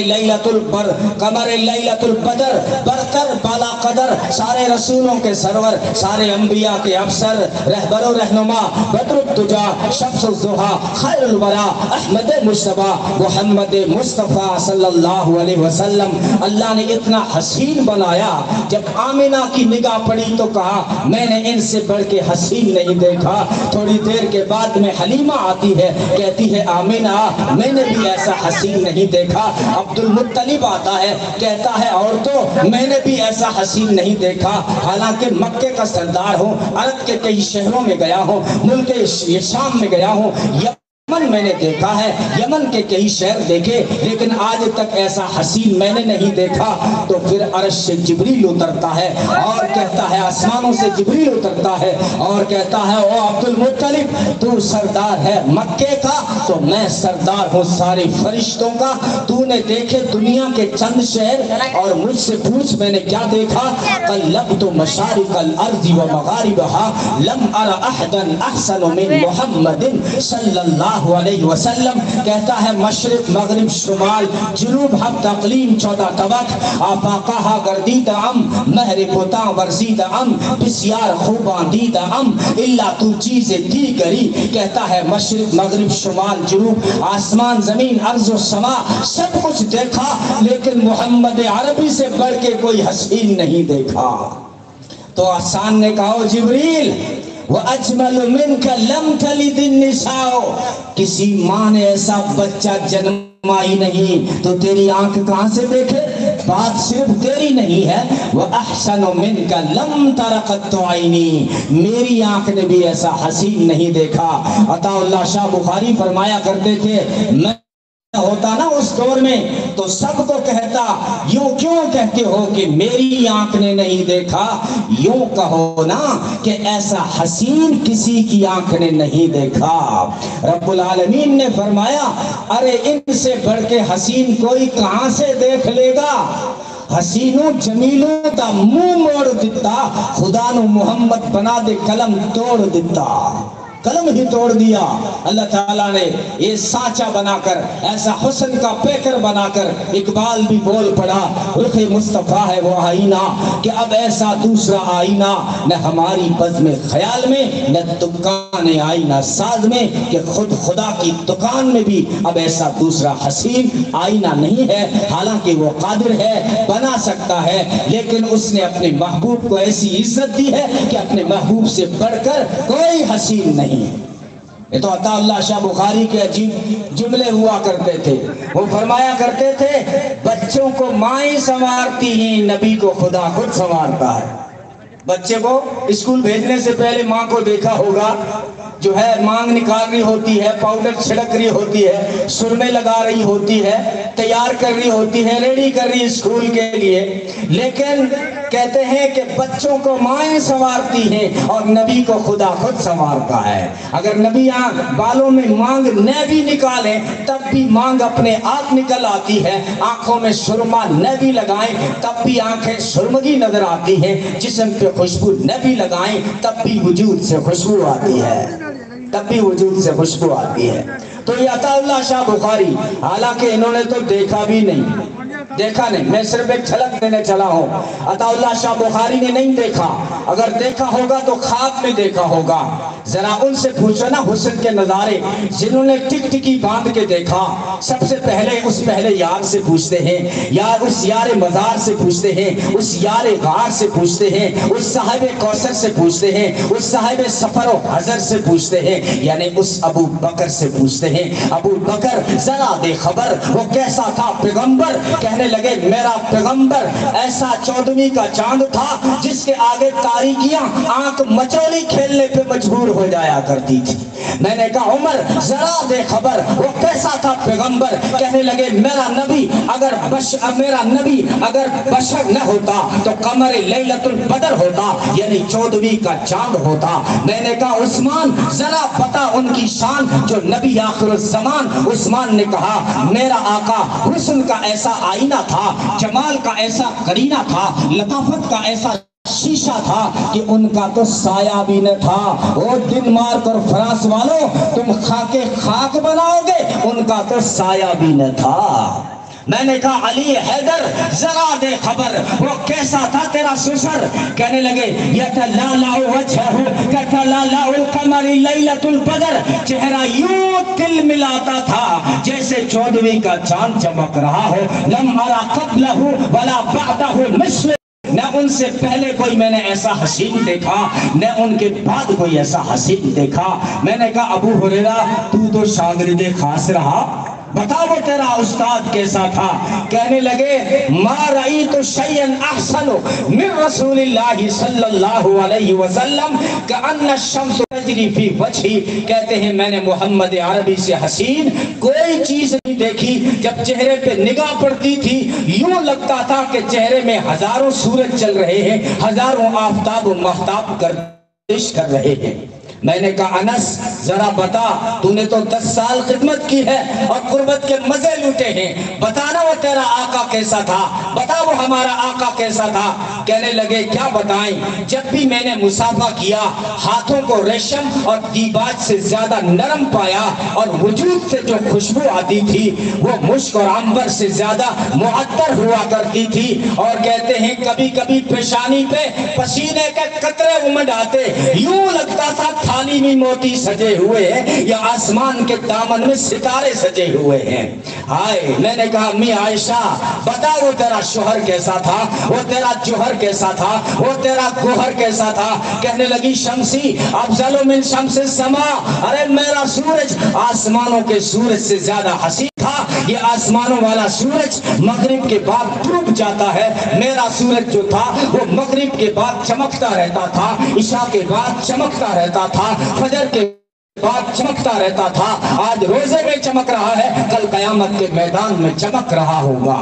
لیلۃ البدر, برتر بالا قدر, سارے رسولوں کے سرور, سارے انبیاء کے افسر, رہبر و رہنما, بدر الدجا, شمس الضحیٰ, خیر الورا, احمد مصطفیٰ, محمد مصطفیٰ صلی اللہ علیہ وسلم. اللہ نے اتنا حسین بنایا, جب آمنہ کی نگاہ پڑی تو کہا میں نے ان سے بڑھ کے حسین نہیں دیکھا. تھوڑی دیر کے بعد میں حلیمہ آتی ہے, کہتی ہے آمنہ میں نے بھی ایسا حسین نہیں دیکھا. عبد المطلب آتا ہے, کہتا ہے عورتوں میں نے بھی ایسا حسین نہیں دیکھا. حالانکہ مکے کا سردار ہوں, عرب کے کئی شہروں میں گیا ہوں, ملک شام میں گیا ہوں, یمن میں نے دیکھا ہے, یمن کے کئی شہر دیکھے, لیکن آج تک ایسا حسین میں نے نہیں دیکھا. تو پھر عرش سے جبریل اترتا ہے اور کہتا ہے, آسمانوں سے جبریل اترتا ہے اور کہتا ہے او عبد المطلب تو سردار ہے مکے کا, تو میں سردار ہوں سارے فرشتوں کا. تو نے دیکھے دنیا کے چند شہر اور مجھ سے پوچھ میں نے کیا دیکھا. قلبت مشارق الارض و مغاربها لم ار احدا احسن من محمد صلی اللہ علیہ وسلم. کہتا ہے مشرق مغرب شمال جنوب حق اقلیم 14 طبق, آفاقہ گردید ام, مہر پتاں ورزید ام, بسیار خوباں دید ام, اللہ تو چیز دیگری. کہتا ہے مشرق مغرب شمال جنوب, آسمان زمین ارض و سما سب کچھ دیکھا, لیکن محمد عربی سے بڑھ کے کوئی حسین نہیں دیکھا. تو آسان نے کہا جبریل وَأَجْمَلُ مِنْكَ لَمْ تَلِدِ النِّسَاءُ, کسی ماں نے ایسا بچہ جنما ہی نہیں, تو تیری آنکھ کہاں سے دیکھے. بات صرف تیری نہیں ہے, وَأَحْسَنُ مِنْكَ لَمْ تَرَ قَطُّ عَيْنِي, میری آنکھ نے بھی ایسا حسین نہیں دیکھا. عطا اللہ شاہ بخاری فرمایا کرتے تھے میں ہوتا نا اس دور میں تو سب کو کہتا یوں کیوں کہتے ہو کہ میری آنکھ نے نہیں دیکھا، یوں کہو نا کہ ایسا حسین کسی کی آنکھ نے نہیں دیکھا۔ رب العالمین نے فرمایا ارے ان سے بڑھ کے حسین کوئی کہاں سے دیکھ لے گا؟ حسینوں جمیلوں دا منہ موڑ دیتا، خدا نو محمد بنا دے قلم توڑ دیتا، قلم ہی توڑ دیا۔ اللہ تعالیٰ نے یہ سانچہ بنا کر، ایسا حسن کا پیکر بنا کر، اقبال بھی بول پڑا رخ مصطفیٰ ہے وہ آئینہ کہ اب ایسا دوسرا آئینہ نہ ہماری بزم خیال میں، نہ دکان آئینہ ساز میں، کہ خود خدا کی دکان میں بھی اب ایسا دوسرا حسین آئینہ نہیں ہے۔ حالانکہ وہ قادر ہے، بنا سکتا ہے، لیکن اس نے اپنے محبوب کو ایسی عزت دی ہے کہ اپنے محبوب سے بڑھ کر کوئی حسین نہیں۔ یہ تو عطا اللہ شاہ بخاری کے عجیب جملے ہوا کرتے تھے۔ وہ فرمایا کرتے تھے بچوں کو مائیں سنوارتی ہیں، نبی کو خدا خود سنوارتا ہے۔ بچے کو اسکول بھیجنے سے پہلے ماں کو دیکھا ہوگا، جو ہے مانگ نکال رہی ہوتی ہے، پاؤڈر چھڑک رہی ہوتی ہے، سرمے لگا رہی ہوتی ہے، تیار کر رہی ہوتی ہے، ریڈی کر رہی اسکول کے لیے۔ لیکن کہتے ہیں کہ بچوں کو مائیں سنوارتی ہیں اور نبی کو خدا خود سنوارتا ہے۔ اگر نبی بالوں میں مانگ نہ بھی نکالیں تب بھی مانگ اپنے آپ نکل آتی ہے، آنکھوں میں سرما نہ بھی لگائیں تب بھی آنکھیں سرمگی نظر آتی ہیں، جسم پہ خوشبو نہ بھی لگائیں تب بھی وجود سے خوشبو آتی ہے، تب بھی وجود سے خوشبو آتی ہے۔ تو یہ عطا اللہ شاہ بخاری، حالانکہ انہوں نے تو دیکھا بھی نہیں، دیکھا نہیں، میں صرف ایک جھلک دینے چلا ہوں۔ عطا اللہ شاہ بخاری نے نہیں دیکھا، اگر دیکھا ہوگا تو خواب میں دیکھا ہوگا۔ ذرا ان سے پوچھو نا حسن کے نظارے جنہوں نے ٹک ٹکی باندھ کے دیکھا، سب سے پہلے اس پہلے یار سے پوچھتے ہیں، یار اس یار مزار سے پوچھتے ہیں، اس یار غار سے پوچھتے ہیں، اس صاحب کوثر سے پوچھتے ہیں، اس صاحب سفر و حضر سے پوچھتے ہیں، یعنی اس ابو بکر سے پوچھتے ہیں۔ ابو بکر ذرا دے خبر وہ کیسا تھا پیغمبر، کہنے لگے میرا پیغمبر ایسا 14ویں کا چاند تھا جس کے آگے تاریکیاں آنکھ مچولی کھیلنے پہ مجبور ہو جایا کرتی تھی۔ میں نے کہا عمر ذرا دے خبر وہ کیسا تھا پیغمبر، کہنے لگے میرا نبی اگر بشر نہ ہوتا تو قمر لیلۃ البدر ہوتا، یعنی 14ویں کا چاند ہوتا۔ میں نے کہا عثمان ذرا بتا ان کی شان جو نبی آخر الزمان۔ عثمان نے کہا میرا آقا حسن کا ایسا آئینہ تھا، جمال کا ایسا قرینہ تھا، لطافت کا ایسا شیشہ تھا کہ ان کا تو سایہ بھی نہ تھا۔ وہ ڈنمارک اور فرانس والوں تم خاک بناؤ گے، ان کا تو سایہ بھی نہ تھا۔ میں نے کہا علی حیدر ذرا دے خبر وہ کیسا تھا تیرا سسر، کہنے لگے یتلالع وجہہ کتلالع القمر لیلۃ البدر، چہرہ یوں تل ملاتا تھا جیسے 14ویں کا چاند چمک رہا ہو۔ لم ارى قبلہ ولا بعدہ مثل، نہ ان سے پہلے کوئی میں نے ایسا حسین دیکھا، نہ ان کے بعد کوئی ایسا حسین دیکھا۔ میں نے کہا ابو ہریرہ تو شاگرد خاص رہا، بتا وہ تیرا استاد کیسا تھا؟ کہنے لگے ما رأیت شیئا احسن من رسول اللہ صلی اللہ علیہ وسلم کأن الشمس تجری فی وجہی، کہتے ہیں میں نے محمد عربی سے حسین کوئی چیز نہیں دیکھی، جب چہرے پہ نگاہ پڑتی تھی یوں لگتا تھا کہ چہرے میں ہزاروں سورج چل رہے ہیں، ہزاروں آفتاب و مہتاب گردش کر رہے ہیں۔ میں نے کہا انس ذرا بتا تو نے تو 10 سال خدمت کی ہے اور قربت کے مزے لوٹے ہیں، بتانا وہ تیرا آقا کیسا تھا، بتا وہ ہمارا آقا کیسا تھا۔ کہنے لگے کیا بتائیں، جب بھی میں نے مسافہ کیا ہاتھوں کو ریشم اور دیباج سے زیادہ نرم پایا، اور وجود سے جو خوشبو آتی تھی وہ مشک اور عنبر سے زیادہ معطر ہوا کرتی تھی، اور کہتے ہیں کبھی کبھی پیشانی پہ پسینے کے قطرے امڈ آتے، یوں لگتا تھا تھالی میں موتی سجے ہوئے ہیں یا آسمان کے دامن میں ستارے سجے ہوئے ہیں۔ ہائے میں نے کہا امی عائشہ بتا وہ تیرا شوہر کیسا تھا، وہ تیرا جوہر کیسا تھا، وہ تیرا گوہر کیسا تھا۔ کہنے لگی شمسی افضل من شمس السماء، ارے میرا سورج آسمانوں کے سورج سے زیادہ حسین تھا، یہ آسمانوں والا سورج مغرب کے بعد ڈوب جاتا ہے، میرا سورج جو تھا وہ مغرب کے بعد چمکتا رہتا تھا، عشاء کے بعد چمکتا رہتا تھا، فجر کے بعد چمکتا رہتا تھا، آج روزے میں چمک رہا ہے، کل قیامت کے میدان میں چمک رہا ہوگا۔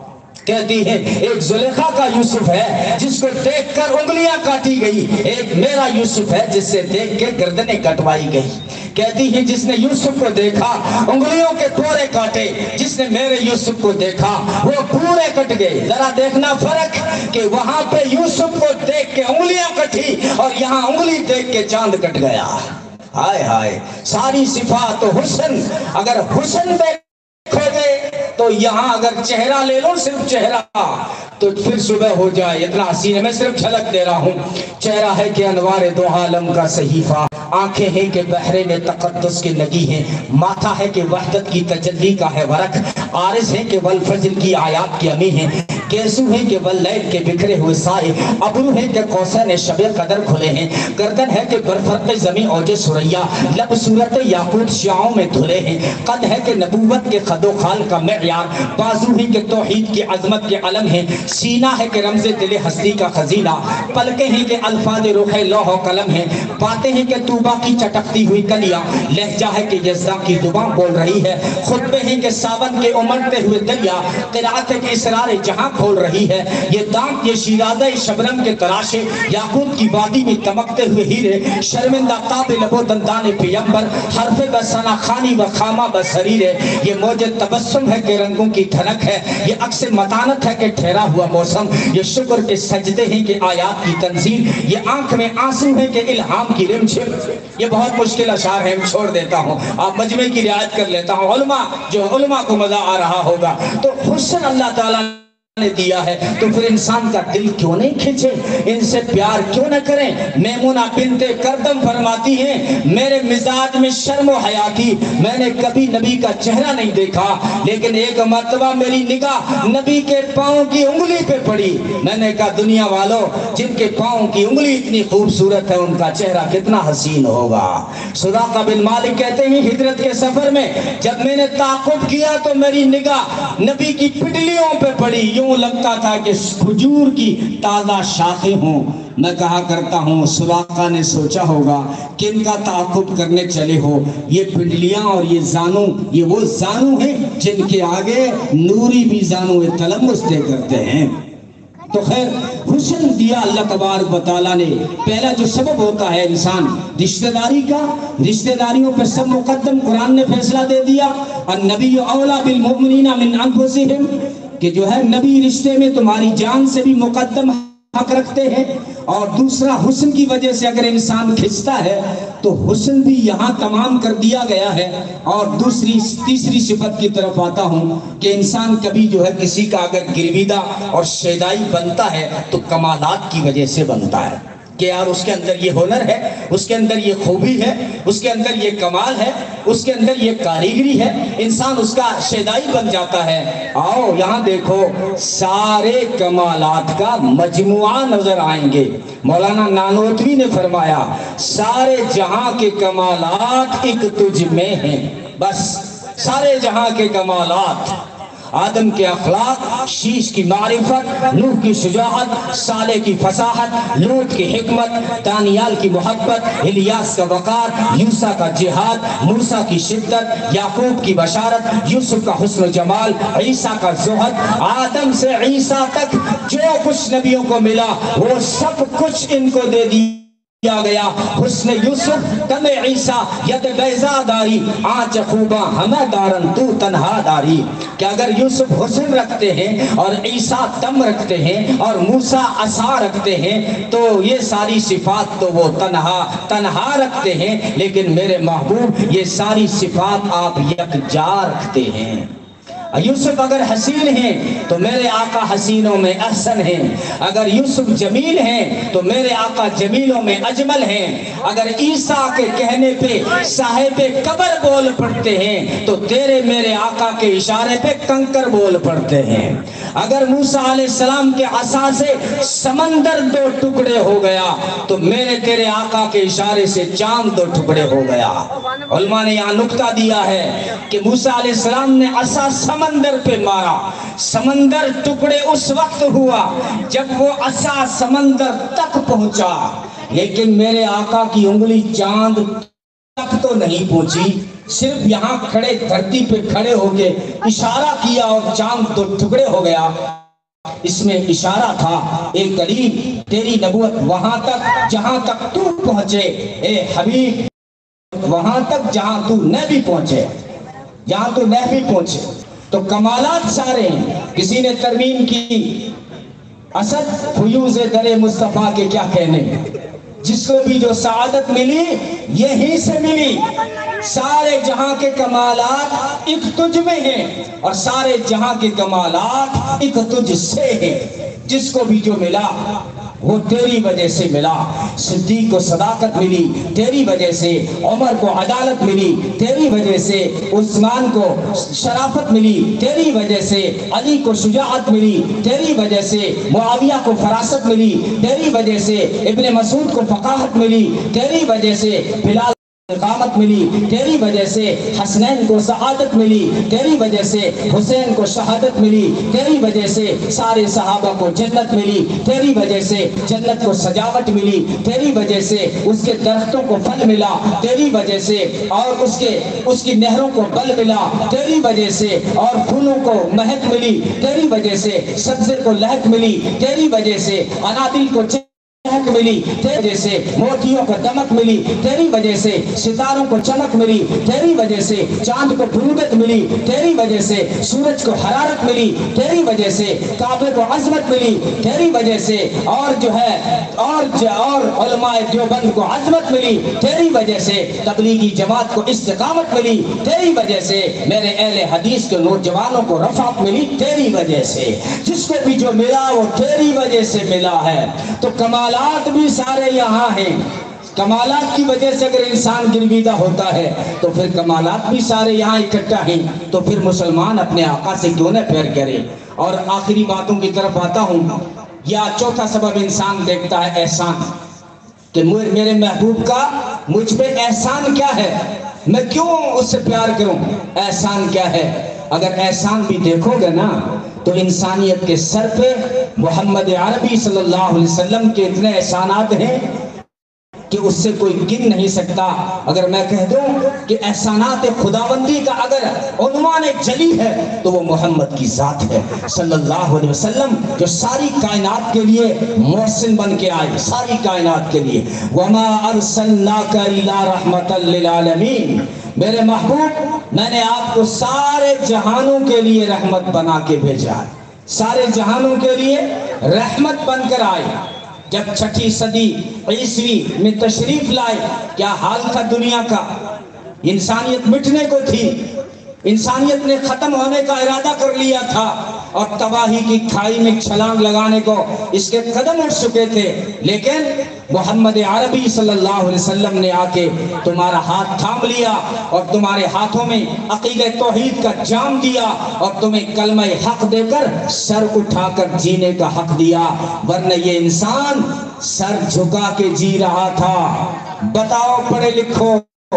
کہتی ہے ایک زلیخا کا یوسف ہے جس کو دیکھ کر انگلیاں کاٹی گئی، ایک میرا یوسف ہے جس سے دیکھ کے گردنیں کٹوائی گئی۔ کہتی ہے جس نے یوسف کو دیکھا انگلیوں کے پورے کاٹے، جس نے میرے یوسف کو دیکھا وہ پورے کٹ گئے۔ ذرا دیکھنا فرق کہ وہاں پہ یوسف کو دیکھ کے انگلیاں کٹی اور یہاں انگلی دیکھ کے چاند کٹ گیا۔ ہائے ہائے، ساری صفات و حسن، اگر حسن دیکھو گے تو یہاں اگر چہرہ لے لو، صرف چہرہ، تو پھر صبح ہو جائے، اتنا حسین ہے۔ میں صرف جھلک دے رہا ہوں۔ چہرہ ہے کہ انوار دو عالم کا صحیفہ، آنکھیں ہیں کہ بحرے میں تقدس کے لگی ہیں، ماتھا ہے کہ وحدت کی تجلی کا ہے ورق، عارض ہے کہ والفجر کی آیات کی امی ہیں، کیسو ہے کہ واللیل کے بکھرے ہوئے سائے، ابرو ہے کہ کوثر شب قدر کھلے ہیں، گردن ہے کہ برفرق زمین اوج سریا، لب صورت یاقوت شعاؤں میں دھلے ہیں، قد ہے کہ نبوت کے خد و خال کا معیار، بازو ہے کہ توحید کی عظمت کے علم ہیں، سینہ ہے کہ رمز دل ہستی کا خزینہ، پلکیں ہیں کہ الفاظ روح لوح و قلم ہیں، باتیں ہیں کہ طوبہ کی چٹکتی ہوئی کلیاں، لہجہ ہے کہ یزداں کی زبان بول رہی ہے، خطبے ہیں کہ ساون کے امڑتے ہوئے دریا، قرات ہے کہ اسرار جہاں کھول رہی ہے، یہ دانت یہ شیرازہ شبنم کے تراشے، یاقوت کی وادی میں چمکتے ہوئے ہیرے، شرمندہ تاب لب و دندان پیمبر، حرف بسنا خانی و خامہ بسریرے، یہ موج تبسم ہے کہ رنگوں کی دھنک ہے، یہ عکس متانت ہے کہ ٹھہرا ہوا موسم، یہ شکر کے سجدے ہیں کہ آیات کی تنزیل، یہ آنکھ میں آنسو ہے کہ الہام کی رمجھم۔ یہ بہت مشکل اشعار ہے، چھوڑ دیتا ہوں، آپ مجمع کی رعایت کر لیتا ہوں۔ علماء کو مزہ آ رہا ہوگا۔ تو حسن اللہ تعالیٰ نے دیا ہے تو پھر انسان کا دل کیوں نہیں کھنچے، ان سے پیار کیوں نہ کریں۔ میمونہ بنت کردم فرماتی ہیں میرے مزاج میں شرم و حیا تھی، میں نے کبھی نبی کا چہرہ نہیں دیکھا، لیکن ایک مرتبہ میری نگاہ نبی کے پاؤں کی انگلی پہ پڑی، میں نے کہا دنیا والوں جن کے پاؤں کی انگلی اتنی خوبصورت ہے ان کا چہرہ کتنا حسین ہوگا۔ سراقہ بن مالک کہتے ہیں ہجرت کے سفر میں جب میں نے تعاقب کیا تو میری نگاہ نبی کی پٹلیوں پہ پڑی، یوں لگتا تھا کہ کھجور کی تازہ شاخیں ہوں۔ میں کہا کرتا ہوں سراقہ نے سوچا ہوگا کن کا تعاقب کرنے چلے ہو، یہ پنڈلیاں اور یہ زانو، یہ وہ زانو ہیں جن کے آگے نوری بھی زانو تلمس دے کرتے ہیں۔ تو خیر حسن دیا اللہ تبارک و تعالیٰ نے۔ پہلا جو سبب ہوتا ہے انسان رشتہ داری کا، رشتہ داریوں پر سب مقدم قرآن نے فیصلہ دے دیا، النبی اولا بالمؤمنین من انفسہم، کہ جو ہے نبی رشتے میں تمہاری جان سے بھی مقدم حق رکھتے ہیں۔ اور دوسرا حسن کی وجہ سے اگر انسان کھنچتا ہے تو حسن بھی یہاں تمام کر دیا گیا ہے۔ اور تیسری صفت کی طرف آتا ہوں کہ انسان کبھی جو ہے کسی کا اگر گرویدہ اور شیدائی بنتا ہے تو کمالات کی وجہ سے بنتا ہے کہ یار اس کے اندر یہ ہنر ہے، اس کے اندر یہ خوبی ہے، اس کے اندر یہ کمال ہے، اس کے اندر یہ کاریگری ہے، انسان اس کا شیدائی بن جاتا ہے۔ آؤ یہاں دیکھو سارے کمالات کا مجموعہ نظر آئیں گے۔ مولانا نانوتوی نے فرمایا سارے جہاں کے کمالات ایک تجھ میں ہیں، بس سارے جہاں کے کمالات، آدم کے اخلاق، شیش کی معرفت، نوح کی شجاعت، صالح کی فصاحت، لوط کی حکمت، دانیال کی محبت، الیاس کا وقار، یوسیٰ کا جہاد، موسیٰ کی شدت، یعقوب کی بشارت، یوسف کا حسن و جمال، عیسیٰ کا زہد، آدم سے عیسیٰ تک جو کچھ نبیوں کو ملا وہ سب کچھ ان کو دے دیا گیا۔ حسن یوسف دم عیسیٰ ید بیضا داری، آنچ خوباں ہمیں دارن تو تنہا داری، کہ اگر یوسف حسن رکھتے ہیں اور عیسیٰ دم رکھتے ہیں اور موسیٰ عصا رکھتے ہیں تو یہ ساری صفات تو وہ تنہا رکھتے ہیں، لیکن میرے محبوب یہ ساری صفات آپ یکجا رکھتے ہیں۔ یوسف اگر حسین ہیں تو میرے آقا حسینوں میں احسن ہیں، اگر یوسف جمیل ہیں تو میرے آقا جمیلوں میں اجمل ہیں، اگر عیسیٰ کے کہنے پہ صاحب قبر بول پڑتے ہیں تو تیرے میرے آقا کے اشارے پہ کنکر بول پڑتے ہیں، اگر موسیٰ علیہ السلام کے عصا سے سمندر دو ٹکڑے ہو گیا تو میرے تیرے آقا کے اشارے سے چاند دو ٹکڑے ہو گیا۔ علماء نے یہاں نکتہ دیا ہے کہ موسیٰ علیہ السلام نے عصا سمندر پہ مارا، سمندر ٹکڑے اس وقت ہوا جب وہ عصا سمندر تک پہنچا، لیکن میرے آقا کی انگلی چاند تک تک تو نہیں پہنچی، صرف یہاں کھڑے دھرتی پہ کھڑے ہو کے اشارہ کیا اور چاند تو ٹکڑے ہو گیا۔ اس میں اشارہ تھا اے کریم تیری نبوت وہاں تک جہاں تک تو پہنچے، اے حبیب وہاں تک جہاں تو نبی پہنچے، جہاں تو نبی پہنچے۔ تو کمالات سارے ہیں۔ کسی نے ترمیم کی اسد فیوز در مصطفیٰ کے کیا کہنے، جس کو بھی جو سعادت ملی یہیں سے ملی۔ سارے جہاں کے کمالات ایک تجھ میں ہیں اور سارے جہاں کے کمالات ایک تجھ سے ہیں۔ جس کو بھی جو ملا وہ تیری وجہ سے ملا۔ صدیق کو صداقت ملی تیری وجہ سے، عمر کو عدالت ملی تیری وجہ سے، عثمان کو شرافت ملی تیری وجہ سے، علی کو شجاعت ملی تیری وجہ سے، معاویہ کو فراست ملی تیری وجہ سے، ابن مسعود کو فقاہت ملی تیری وجہ سے، بلال اقامت ملی تیری وجہ سے، حسنین کو سعادت ملی تیری وجہ سے، حسین کو شہادت ملی تیری وجہ سے، سارے صحابہ کو جنت ملی تیری وجہ سے، جنت کو سجاوٹ ملی تیری وجہ سے، اس کے درختوں کو پھل ملا تیری وجہ سے، اور اس کی نہروں کو بل ملا تیری وجہ سے، اور پھولوں کو مہک ملی تیری وجہ سے، سبزے کو لہک ملی تیری وجہ سے، انادل کو چمک ملی تیری وجہ سے، موتیوں کو دمک ملی تیری وجہ سے، ستاروں کو چمک ملی تیری وجہ سے، چاند کو بروبت ملی تیری وجہ سے، سورج کو حرارت ملی تیری وجہ سے، کعبے کو عظمت ملی تیری وجہ سے، اور جو ہے اور علماء دیوبند کو عظمت ملی تیری وجہ سے، تبلیغی جماعت کو استقامت ملی تیری وجہ سے، میرے اہل حدیث کے نوجوانوں کو رفعت ملی تیری وجہ سے۔ جس کو بھی جو ملا وہ تیری وجہ سے ملا ہے۔ تو کمالات بھی سارے یہاں ہیں۔ کمالات کی وجہ سے اگر انسان گرویدہ ہوتا ہے تو پھر کمالات بھی سارے یہاں اکٹھا ہیں، تو پھر مسلمان اپنے آقا سے کیوں نہ پیار کرے۔ اور آخری باتوں کی طرف آتا ہوں۔ یا چوتھا سبب انسان دیکھتا ہے احسان، کہ میرے محبوب کا مجھ پہ احسان کیا ہے، میں کیوں اس سے پیار کروں، احسان کیا ہے۔ اگر احسان بھی دیکھو گے نا تو انسانیت کے سر پہ محمد عربی صلی اللہ علیہ وسلم کے اتنے احسانات ہیں کہ اس سے کوئی گن نہیں سکتا۔ اگر میں کہہ دوں کہ احسانات خداوندی کا اگر عنوان جلی ہے تو وہ محمد کی ذات ہے صلی اللہ علیہ وسلم، جو ساری کائنات کے لیے محسن بن کے آئے، ساری کائنات کے لیے۔ وَمَا أَرْسَلْنَاكَ إِلَّا رَحْمَةً لِّلْعَالَمِينَ، میرے محبوب میں نے آپ کو سارے جہانوں کے لیے رحمت بنا کے بھیجا ہے، سارے جہانوں کے لیے رحمت بن کر آئے۔ جب 6 صدی عیسوی میں تشریف لائے، کیا حال تھا دنیا کا؟ انسانیت مٹنے کو تھی، انسانیت نے ختم ہونے کا ارادہ کر لیا تھا، اور تباہی کی کھائی میں چھلانگ لگانے کو اس کے قدم اٹھ چکے تھے۔ لیکن محمد عربی صلی اللہ علیہ وسلم نے آ کے تمہارا ہاتھ تھام لیا اور تمہارے ہاتھوں میں عقیدہ توحید کا جام دیا اور تمہیں کلمہ حق دے کر سر اٹھا کر جینے کا حق دیا، ورنہ یہ انسان سر جھکا کے جی رہا تھا۔ بتاؤ پڑھے لکھو،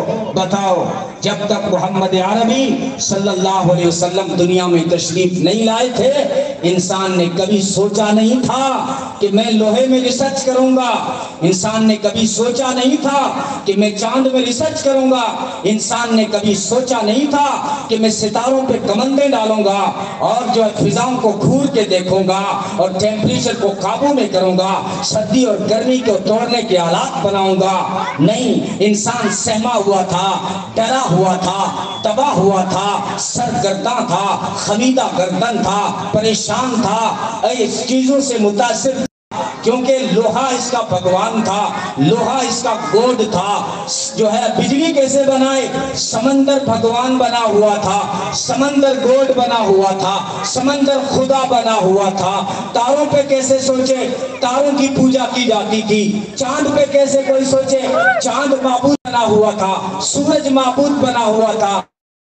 بتاؤ جب تک محمد عربی صلی اللہ علیہ وسلم دنیا میں تشریف نہیں لائے تھے، انسان نے کبھی سوچا نہیں تھا کہ میں لوہے میں ریسرچ کروں گا، انسان نے کبھی سوچا نہیں تھا کہ میں چاند میں ریسرچ کروں گا، انسان نے کبھی سوچا نہیں تھا کہ میں ستاروں پہ کمندیں ڈالوں گا اور جو فضاؤں کو گھور کے دیکھوں گا اور ٹیمپریچر کو قابو میں کروں گا، سردی اور گرمی کو توڑنے کے آلات بناؤں گا۔ نہیں، انسان سہما ہوا تھا، ڈرا ہوا تھا، تباہ ہوا تھا، سرگرداں تھا، خمیدہ گردن تھا، پریشان تھا، اس چیزوں سے متاثر، کیونکہ لوہا اس کا بھگوان تھا، لوہا اس کا گوڈ تھا۔ جو ہے بجلی کیسے بنائے؟ سمندر بھگوان بنا ہوا تھا، سمندر گوڈ بنا ہوا تھا، سمندر خدا بنا ہوا تھا۔ تاروں پہ کیسے سوچے؟ تاروں کی پوجا کی جاتی تھی۔ چاند پہ کیسے کوئی سوچے؟ چاند معبود بنا ہوا تھا، سورج معبود بنا ہوا تھا۔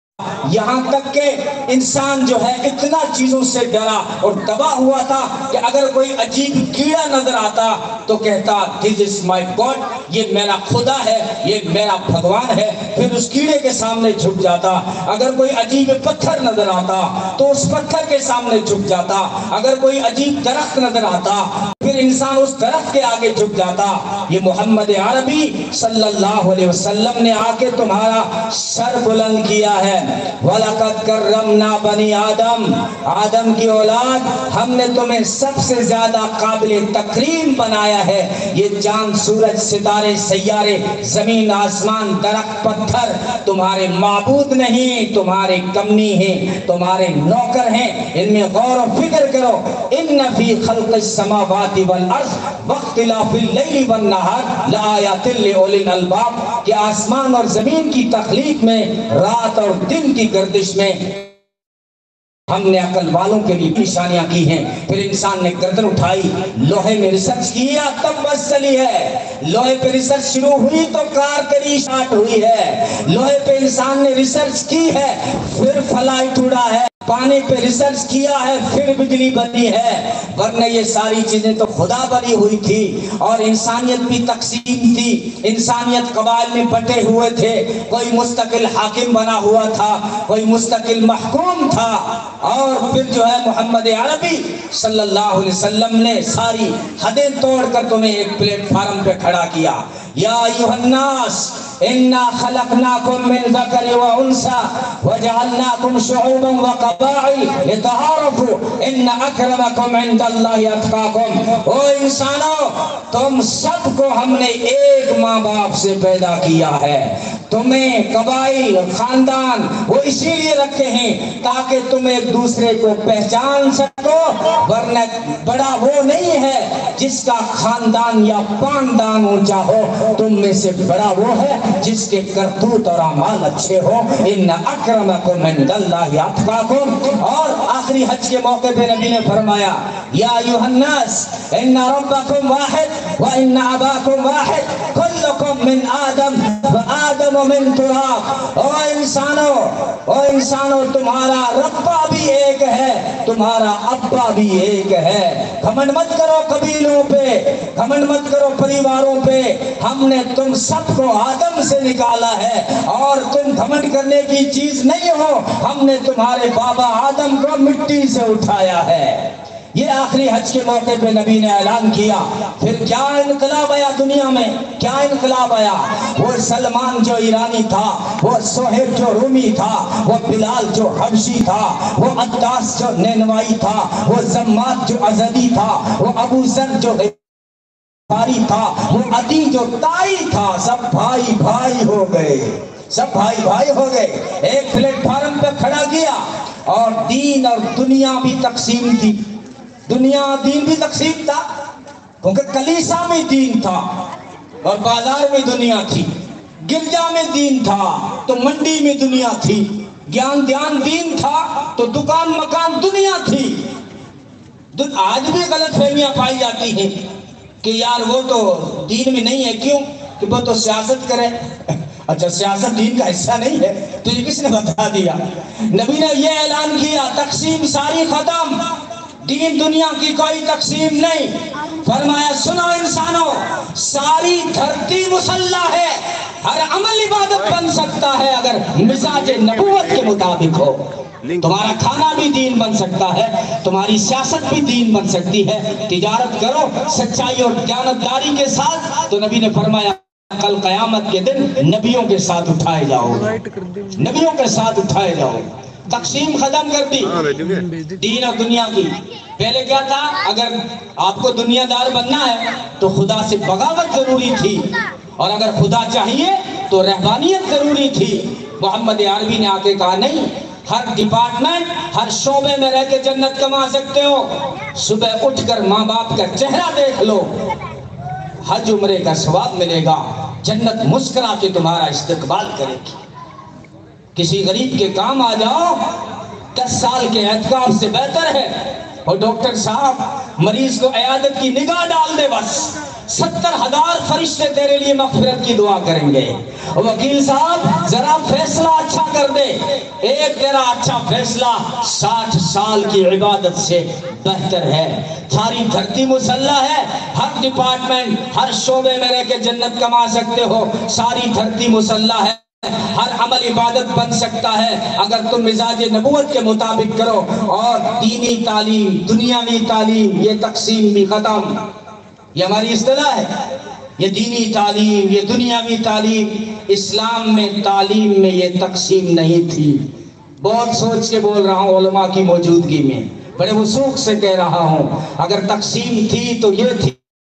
یہاں تک کہ انسان جو ہے اتنا چیزوں سے ڈرا اور تباہ ہوا تھا کہ اگر کوئی عجیب کیڑا نظر آتا تو کہتا this is my God، یہ میرا خدا ہے، یہ میرا بھگوان ہے، پھر اس کیڑے کے سامنے جھک جاتا۔ اگر کوئی عجیب پتھر نظر آتا تو اس پتھر کے سامنے جھک جاتا۔ اگر کوئی عجیب درخت نظر آتا پھر انسان اس درخت کے آگے جھک جاتا. یہ محمد عربی صلی اللہ علیہ وسلم نے آ کے تمہارا سر بلند کیا ہے. وَلَقَدْ كَرَّمْنَا بَنِي آدم، آدم کی اولاد ہم نے تمہیں سب سے زیادہ قابل تکریم بنایا ہے. یہ چاند سورج ستارے سیارے زمین آسمان درخت پتھر تمہارے معبود نہیں، تمہارے کمنی ہیں، تمہارے نوکر ہیں. ان میں غور و فکر کرو. ان فی خلق السماوات والارض واختلاف اللیل والنہار لآیات لأولی الالباب، کہ آسمان اور زمین کی تخلیق میں، رات اور دن کی گردش میں ہم نے عقل والوں کے لیے نشانیاں کی ہیں. پھر انسان نے گردن اٹھائی، لوہے میں ریسرچ کیا تب بس چلی ہے. لوہے پہ ریسرچ شروع ہوئی تو کار کری اسٹارٹ ہوئی ہے. لوہے پہ انسان نے ریسرچ کی ہے پھر فلائٹ اڑا ہے. پانی پہ ریسرچ کیا ہے پھر بجلی بنی ہے. ورنہ یہ ساری چیزیں تو خدا بنی ہوئی تھی اور انسانیت بھی تقسیم تھی. انسانیت قبائل میں بٹے ہوئے تھے. کوئی مستقل حاکم بنا ہوا تھا، کوئی مستقل محکوم تھا. اور پھر جو ہے محمد عربی صلی اللہ علیہ وسلم نے ساری حدیں توڑ کر تمہیں ایک پلیٹ فارم پہ کھڑا کیا. یا ایھا الناس انا خلقناکم من ذکر و انثی وجعلناکم شعوبا وقبائل لتعارفوا ان اکرمکم عند اللہ اتقاکم. او انسانوں، تم سب کو ہم نے ایک ماں باپ سے پیدا کیا ہے. تمہیں قبائل خاندان وہ اسی لیے رکھے ہیں تاکہ تم ایک دوسرے کو پہچان سکو. ورنہ بڑا وہ نہیں ہے جس کا خاندان یا خاندان اونچا ہو، تم میں سے بڑا وہ ہے جس کے کرتوت اور اعمال اچھے ہو. ان اکرمکم عند اللہ اتقاکم. اور آخری حج کے موقع پہ نبی نے فرمایا یا ایھا الناس ان ربکم واحد وان اباکم واحد کلکم من آدم وآدم من تراب. او انسانوں تمہارا ربا بھی ایک ہے، تمہارا ابا بھی ایک ہے. گھمنڈ مت کرو قبیلوں پہ، گھمنڈ مت کرو پریواروں پہ. ہم نے تم سب کو آدم سے نکالا ہے اور تم گھمنڈ کرنے کی چیز نہیں ہو. ہم نے تمہارے بابا آدم کو مٹی سے اٹھایا ہے. یہ آخری حج کے موقع پہ نبی نے اعلان کیا. پھر کیا انقلاب آیا دنیا میں، کیا انقلاب آیا. وہ سلمان جو ایرانی تھا، وہ سہیب جو رومی تھا، وہ بلال جو حبشی تھا، وہ عطاس جو نینوائی تھا، وہ زمات جو ازدی تھا، وہ ابو ذر جو غفاری تھا، وہ عدی جو تائی تھا. سب بھائی بھائی ہو گئے، سب بھائی بھائی ہو گئے. ایک پلیٹ فارم پہ کھڑا کیا. اور دین اور دنیا بھی تقسیم تھی. دنیا دین بھی تقسیم تھا کیونکہ کلیسا میں دین تھا اور بازار میں دنیا تھی. گرجا میں دین تھا تو منڈی میں دنیا تھی. گیان دھیان دین تھا تو دکان مکان دنیا تھی. آج بھی غلط فہمیاں پائی جاتی ہیں کہ یار وہ تو دین میں نہیں ہے. کیوں؟ کہ وہ تو سیاست کرے. اچھا سیاست دین کا حصہ نہیں ہے تو یہ کس نے بتا دیا؟ نبی نے یہ اعلان کیا تقسیم ساری ختم، دین دنیا کی کوئی تقسیم نہیں. فرمایا سنو انسانوں، ساری دھرتی مسلح ہے. ہر عمل عبادت بن سکتا ہے اگر مزاج نبوت کے مطابق ہو. تمہارا کھانا بھی دین بن سکتا ہے، تمہاری سیاست بھی دین بن سکتی ہے. تجارت کرو سچائی اور دیانتداری کے ساتھ. تو نبی نے فرمایا کل قیامت کے دن نبیوں کے ساتھ اٹھائے جاؤ، نبیوں کے ساتھ اٹھائے جاؤ. تقسیم ختم کر دی دین اور دنیا کی. پہلے کیا تھا؟ اگر آپ کو دنیا دار بننا ہے تو خدا سے بغاوت ضروری تھی، اور اگر خدا چاہیے تو رہبانیت ضروری تھی. محمد عربی نے آ کے کہا نہیں، ہر ڈپارٹمنٹ ہر شعبے میں رہ کے جنت کما سکتے ہو. صبح اٹھ کر ماں باپ کا چہرہ دیکھ لو، حج عمرے کا ثواب ملے گا. جنت مسکرا کے تمہارا استقبال کرے گی. کسی غریب کے کام آ جاؤ، 10 سال کے اعتکاف سے بہتر ہے. اور ڈاکٹر صاحب مریض کو عیادت کی نگاہ ڈال دے، بس 70,000 فرشتے تیرے لیے مغفرت کی دعا کریں گے. وکیل صاحب ذرا فیصلہ اچھا کر دے، ایک تیرا اچھا فیصلہ 60 سال کی عبادت سے بہتر ہے. ساری دھرتی مسلح ہے، ہر ڈپارٹمنٹ ہر شعبے میں رہ کے جنت کما سکتے ہو. ساری دھرتی مسلح ہے. ہر عمل عبادت بن سکتا ہے اگر تم مزاج نبوت کے مطابق کرو. اور دینی تعلیم، دنیاوی تعلیم، یہ تقسیم بھی ختم. یہ ہماری اصطلاح ہے، یہ دینی تعلیم، یہ دنیاوی تعلیم. اسلام میں تعلیم میں یہ تقسیم نہیں تھی. بہت سوچ کے بول رہا ہوں، علماء کی موجودگی میں بڑے وثوق سے کہہ رہا ہوں. اگر تقسیم تھی تو یہ تھی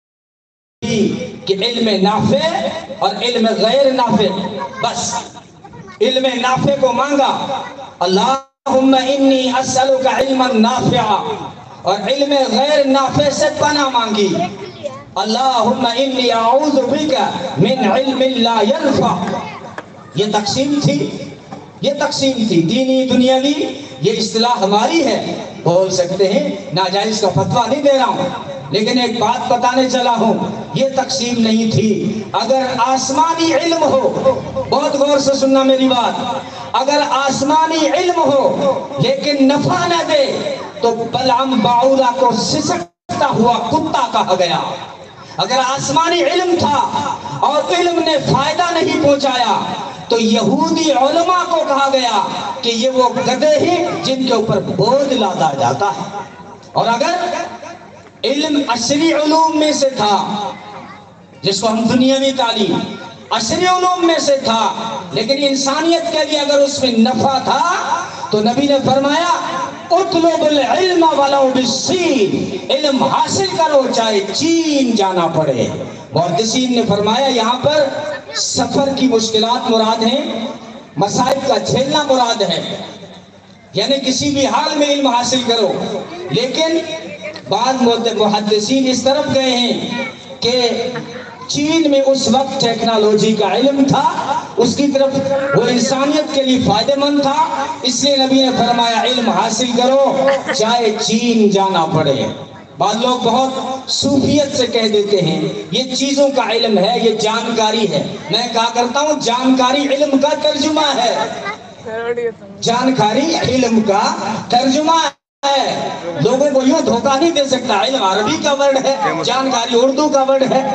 کہ علم نافع اور علم غیر نافع. بس علم نافع کو مانگا، اللہم انی اسألک علما نافعا، اور علم غیر نافع سے پناہ مانگی، اللہم انی اعوذ بک من علم لا ينفع. یہ تقسیم تھی، یہ تقسیم تھی دینی دنیاوی. یہ اصطلاح ہماری ہے، بول سکتے ہیں، ناجائز کا فتویٰ نہیں دے رہا ہوں، لیکن ایک بات بتانے چلا ہوں، یہ تقسیم نہیں تھی. اگر آسمانی علم ہو، بہت غور سے سننا میری بات، اگر آسمانی علم ہو لیکن نفع نہ دے تو بلعم باعورہ کو سسکتا ہوا کتا کہا گیا. اگر آسمانی علم تھا اور علم نے فائدہ نہیں پہنچایا تو یہودی علماء کو کہا گیا کہ یہ وہ گدھے ہیں جن کے اوپر بوجھ لادا جاتا ہے. اور اگر علم عصری علوم میں سے تھا، جس کو ہم دنیاوی تعلیم عصری علوم میں سے تھا، لیکن انسانیت کے لیے اگر اس میں نفع تھا تو نبی نے فرمایا اطلب العلم ولو بالصین، علم حاصل کرو چاہے چین جانا پڑے. محدثین نے فرمایا یہاں پر سفر کی مشکلات مراد ہیں، مصائب کا جھیلنا مراد ہے، یعنی کسی بھی حال میں علم حاصل کرو. لیکن بعض محدثین اس طرف گئے ہیں کہ چین میں اس وقت ٹیکنالوجی کا علم تھا، اس کی طرف وہ انسانیت کے لیے فائدہ مند تھا، اس لیے نبی نے فرمایا علم حاصل کرو چاہے چین جانا پڑے. بعض لوگ بہت صوفیت سے کہہ دیتے ہیں یہ چیزوں کا علم ہے، یہ جانکاری ہے. میں کہا کرتا ہوں جانکاری علم کا ترجمہ ہے، جانکاری علم کا ترجمہ ہے. لوگوں کو یوں دھوکہ نہیں دے سکتا علم عربی کا ورڈ ہے، جانکاری اردو کا ورڈ ہے.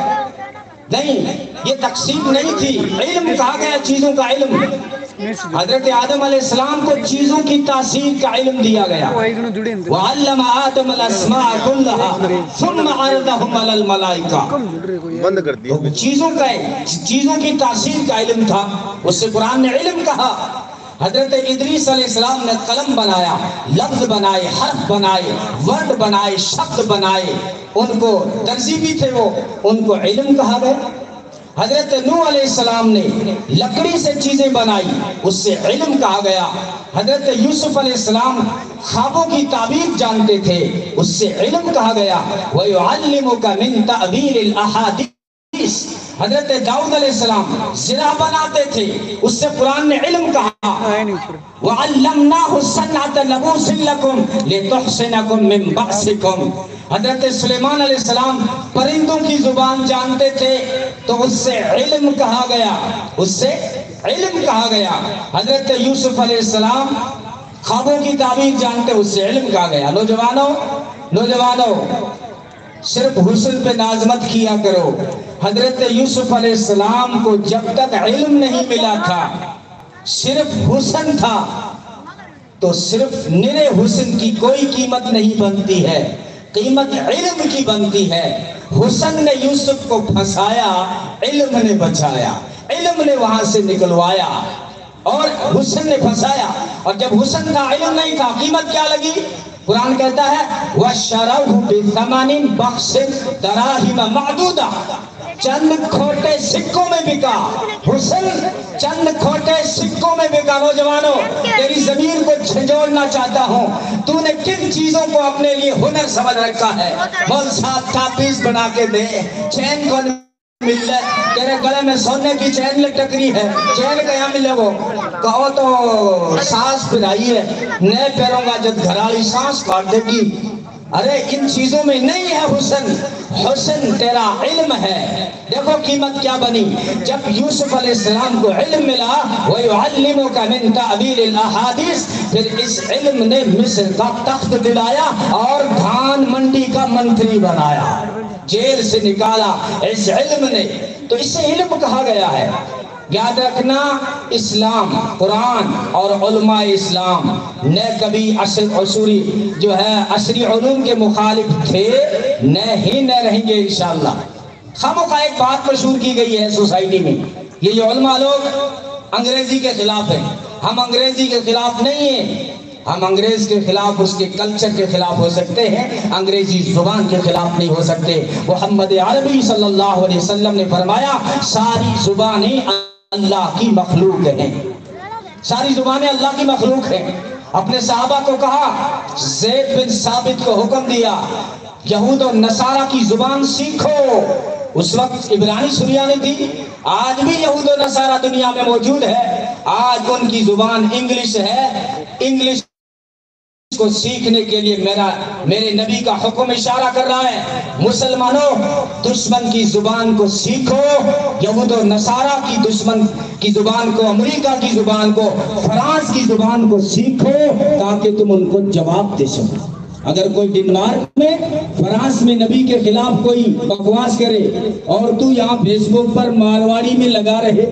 نہیں، یہ تقسیم نہیں تھی. علم کہا گیا چیزوں کا علم. حضرت آدم علیہ السلام کو چیزوں کی تاثیر کا علم دیا گیا. وَعَلَّمَ آدَمَ الْأَسْمَاءَ كُلَّهَا ثُمَّ عَرَضَهُمْ عَلَى الْمَلَائِكَةِ. چیزوں کی تاثیر کا علم تھا، اس سے قرآن نے علم کہا. حضرت ادریس علیہ السلام نے قلم بنایا، لفظ بنائے، حرف بنائے، ورڈ بنائے، شبد بنائے. ان کو درزی بھی تھے، وہ ان کو علم کہا گیا. حضرت نوح علیہ السلام نے لکڑی سے چیزیں بنائی، اس سے علم کہا گیا. حضرت یوسف علیہ السلام خوابوں کی تعبیر جانتے تھے، اس سے علم کہا گیا. وَيُعَلِّمُكَ مِن تَأْوِيلِ الْأَحَادِيثِ. حضرت داؤد علیہ السلام زرہ بناتے تھے، اس سے قرآن نے علم کہا. وَعَلَّمْنَاهُ صَنْعَةَ لَبُوسٍ لَكُمْ لِتُحْصِنَكُمْ مِنْ بَأْسِكُمْ. حضرت سلیمان علیہ السلام پرندوں کی زبان جانتے تھے تو اس سے علم کہا گیا، اس سے علم کہا گیا. حضرت یوسف علیہ السلام خوابوں کی تعبیر جانتے، اس سے علم کہا گیا. نوجوانوں صرف حسن پہ ناز مت کیا کرو. حضرت یوسف علیہ السلام کو جب تک علم نہیں ملا تھا، صرف حسن تھا، تو صرف نرے حسن کی کوئی قیمت نہیں بنتی ہے، قیمت علم کی بنتی ہے. حسن نے یوسف کو پھنسایا، علم نے بچایا، علم نے وہاں سے نکلوایا. اور حسن نے پھنسایا، اور جب حسن تھا علم نہیں تھا، قیمت کیا لگی؟ قرآن کہتا ہے وَشَرَوْهُ بِثَمَنٍ بَخْسٍ دَرَاهِمَ مَعْدُودَةٍ. چند کھوٹے سکوں میں بکا حسن، چند کھوٹے سکوں میں بکا. نوجوانوں تیری ضمیر کو جھنجھوڑنا چاہتا ہوں، تو نے کن چیزوں کو اپنے لیے ہنر سمجھ رکھا ہے؟ بول ساتھ تاپیس بنا کے دے، چین کو مل جائے. تیرے گلے میں سونے کی چین لٹکری ہے، چین کہاں ملے؟ وہ کہو تو سانس پھرائی ہے، نئے پیروں کا جب گھرالی سانس کاٹ دے گی. ارے ان چیزوں میں نہیں ہے حسن، حسن تیرا علم ہے. دیکھو قیمت کیا بنی جب یوسف علیہ السلام کو علم ملا. وَيُعَلِّمُكَ مِن تَأْوِيلِ الْأَحَادِيثِ. پھر اس علم نے مصر کا تخت دلایا اور دھان منڈی کا منتری بنایا، جیل سے نکالا اس علم نے. تو اسے علم کہا گیا ہے. یاد رکھنا اسلام، قرآن اور علماء اسلام نہ کبھی عصری علوم کے مخالف تھے، نہ رہیں گے انشاءاللہ۔ خامخواہ ایک بات مشہور کی گئی ہے سوسائٹی میں، یہ جو علماء لوگ انگریزی کے خلاف ہیں، ہم انگریزی کے خلاف نہیں ہیں، ہم انگریز کے خلاف اس کے کلچر کے خلاف ہو سکتے ہیں، انگریزی زبان کے خلاف نہیں ہو سکتے۔ محمد عربی صلی اللہ علیہ وسلم نے فرمایا ساری زبانیں اللہ کی مخلوق ہیں، ساری زبانیں اللہ کی مخلوق ہیں۔ اپنے صحابہ کو کہا، زید بن ثابت کو حکم دیا یہود و نصارہ کی زبان سیکھو۔ اس وقت عبرانی سریانی تھی، آج بھی یہود و نصارہ دنیا میں موجود ہے، آج ان کی زبان انگلش ہے۔ انگلش کو سیکھنے کے لیے میرے نبی کا حکم اشارہ کر رہا ہے، مسلمانوں دشمن کی زبان کو سیکھو، یہود و نصارہ کی دشمن کی زبان کو، امریکہ کی زبان کو، فرانس کی زبان کو سیکھو تاکہ تم ان کو جواب دے سکو۔ اگر کوئی ڈنمارک میں، فرانس میں نبی کے خلاف کوئی بکواس کرے اور تو یہاں فیس بک پر مارواڑی میں لگا رہے،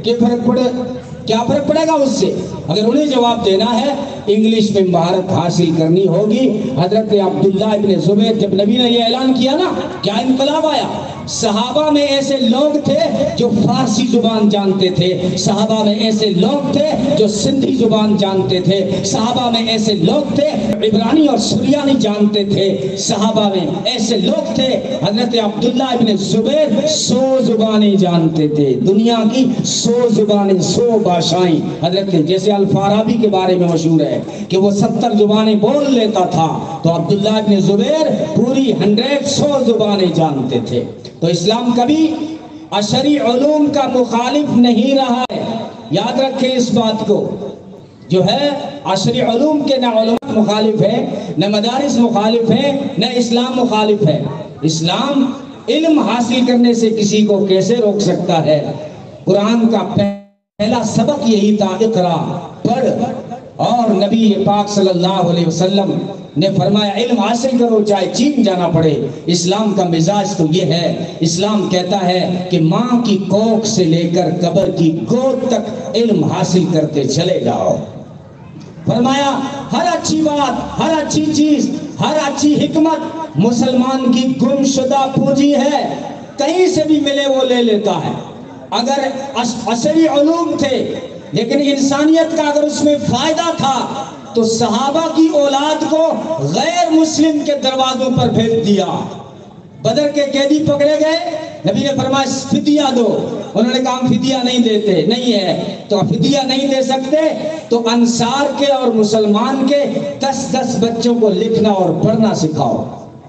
کیا فرق پڑے گا اس سے؟ اگر انہیں جواب دینا ہے انگلش میں مہارت حاصل کرنی ہوگی۔ حضرت عبداللہ ابن زبیر جب نبی نے یہ اعلان کیا نا، کیا انقلاب آیا؟ صحابہ میں ایسے لوگ تھے جو فارسی زبان جانتے تھے، صحابہ میں ایسے لوگ تھے جو سندھی زبان جانتے تھے، صحابہ میں ایسے لوگ تھے عبرانی اور سریانی جانتے تھے، صحابہ میں ایسے لوگ تھے حضرت عبداللہ ابن زبیر 100 زبانیں جانتے تھے، دنیا کی 100 زبانیں، 100 بھاشائیں۔ حضرت جیسے الفارابی کے بارے میں مشہور ہے کہ وہ 70 زبانیں بول لیتا تھا، تو عبداللہ ابن زبیر پوری 100 زبانیں جانتے تھے۔ تو اسلام کبھی عصری علوم کا مخالف نہیں رہا ہے، یاد رکھیں اس بات کو۔ جو ہے عصری علوم کے نہ علماء مخالف ہیں، نہ مدارس مخالف ہیں، نہ اسلام مخالف ہے۔ اسلام علم حاصل کرنے سے کسی کو کیسے روک سکتا ہے؟ قرآن کا پہلا سبق یہی تھا، اقرا، پڑھ، اور نبی پاک صلی اللہ علیہ وسلم نے فرمایا علم حاصل کرو چاہے چین جانا پڑے۔ اسلام کا مزاج تو یہ ہے، اسلام کہتا ہے کہ ماں کی کوکھ سے لے کر قبر کی گود تک علم حاصل کرتے چلے جاؤ۔ فرمایا ہر اچھی بات، ہر اچھی چیز، ہر اچھی حکمت مسلمان کی گم شدہ پونجی ہے، کہیں سے بھی ملے وہ لے لیتا ہے۔ اگر عصری علوم تھے لیکن انسانیت کا اگر اس میں فائدہ تھا تو صحابہ کی اولاد کو غیر مسلم کے دروازوں پر بھیج دیا۔ بدر کے قیدی پکڑے گئے، نبی نے فرمایا فدیہ دو، انہوں نے کہا ہم فدیہ نہیں دیتے، نہیں ہے تو فدیہ نہیں دے سکتے تو انصار کے اور مسلمان کے 10 بچوں کو لکھنا اور پڑھنا سکھاؤ،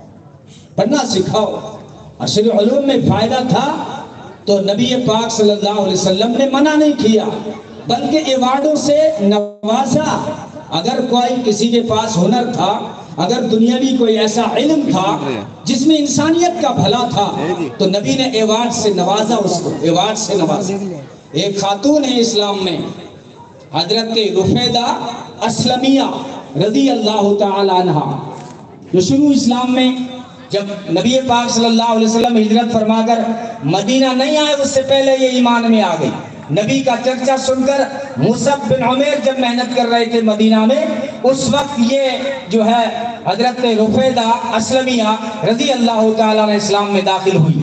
پڑھنا سکھاؤ۔ عصری علوم میں فائدہ تھا تو نبی پاک صلی اللہ علیہ وسلم نے منع نہیں کیا، بلکہ ایوارڈوں سے نوازا۔ اگر کوئی کسی کے پاس ہنر تھا، اگر دنیاوی کوئی ایسا علم تھا جس میں انسانیت کا بھلا تھا تو نبی نے ایوارڈ سے نوازا، اس کو ایوارڈ سے نوازا۔ ایک خاتون ہے اسلام میں، حضرت رفیدہ اسلمیہ رضی اللہ تعالی عنہ، جو شروع اسلام میں جب نبی پاک صلی اللہ علیہ وسلم ہجرت فرما کر مدینہ نہیں آئے اس سے پہلے یہ ایمان میں آ گئی۔ نبی کا چرچا سن کر مصعب بن عمیر جب محنت کر رہے تھے مدینہ میں، اس وقت یہ جو ہے حضرت رفیدہ اسلمیہ رضی اللہ تعالیٰ عنہ اسلام میں داخل ہوئی۔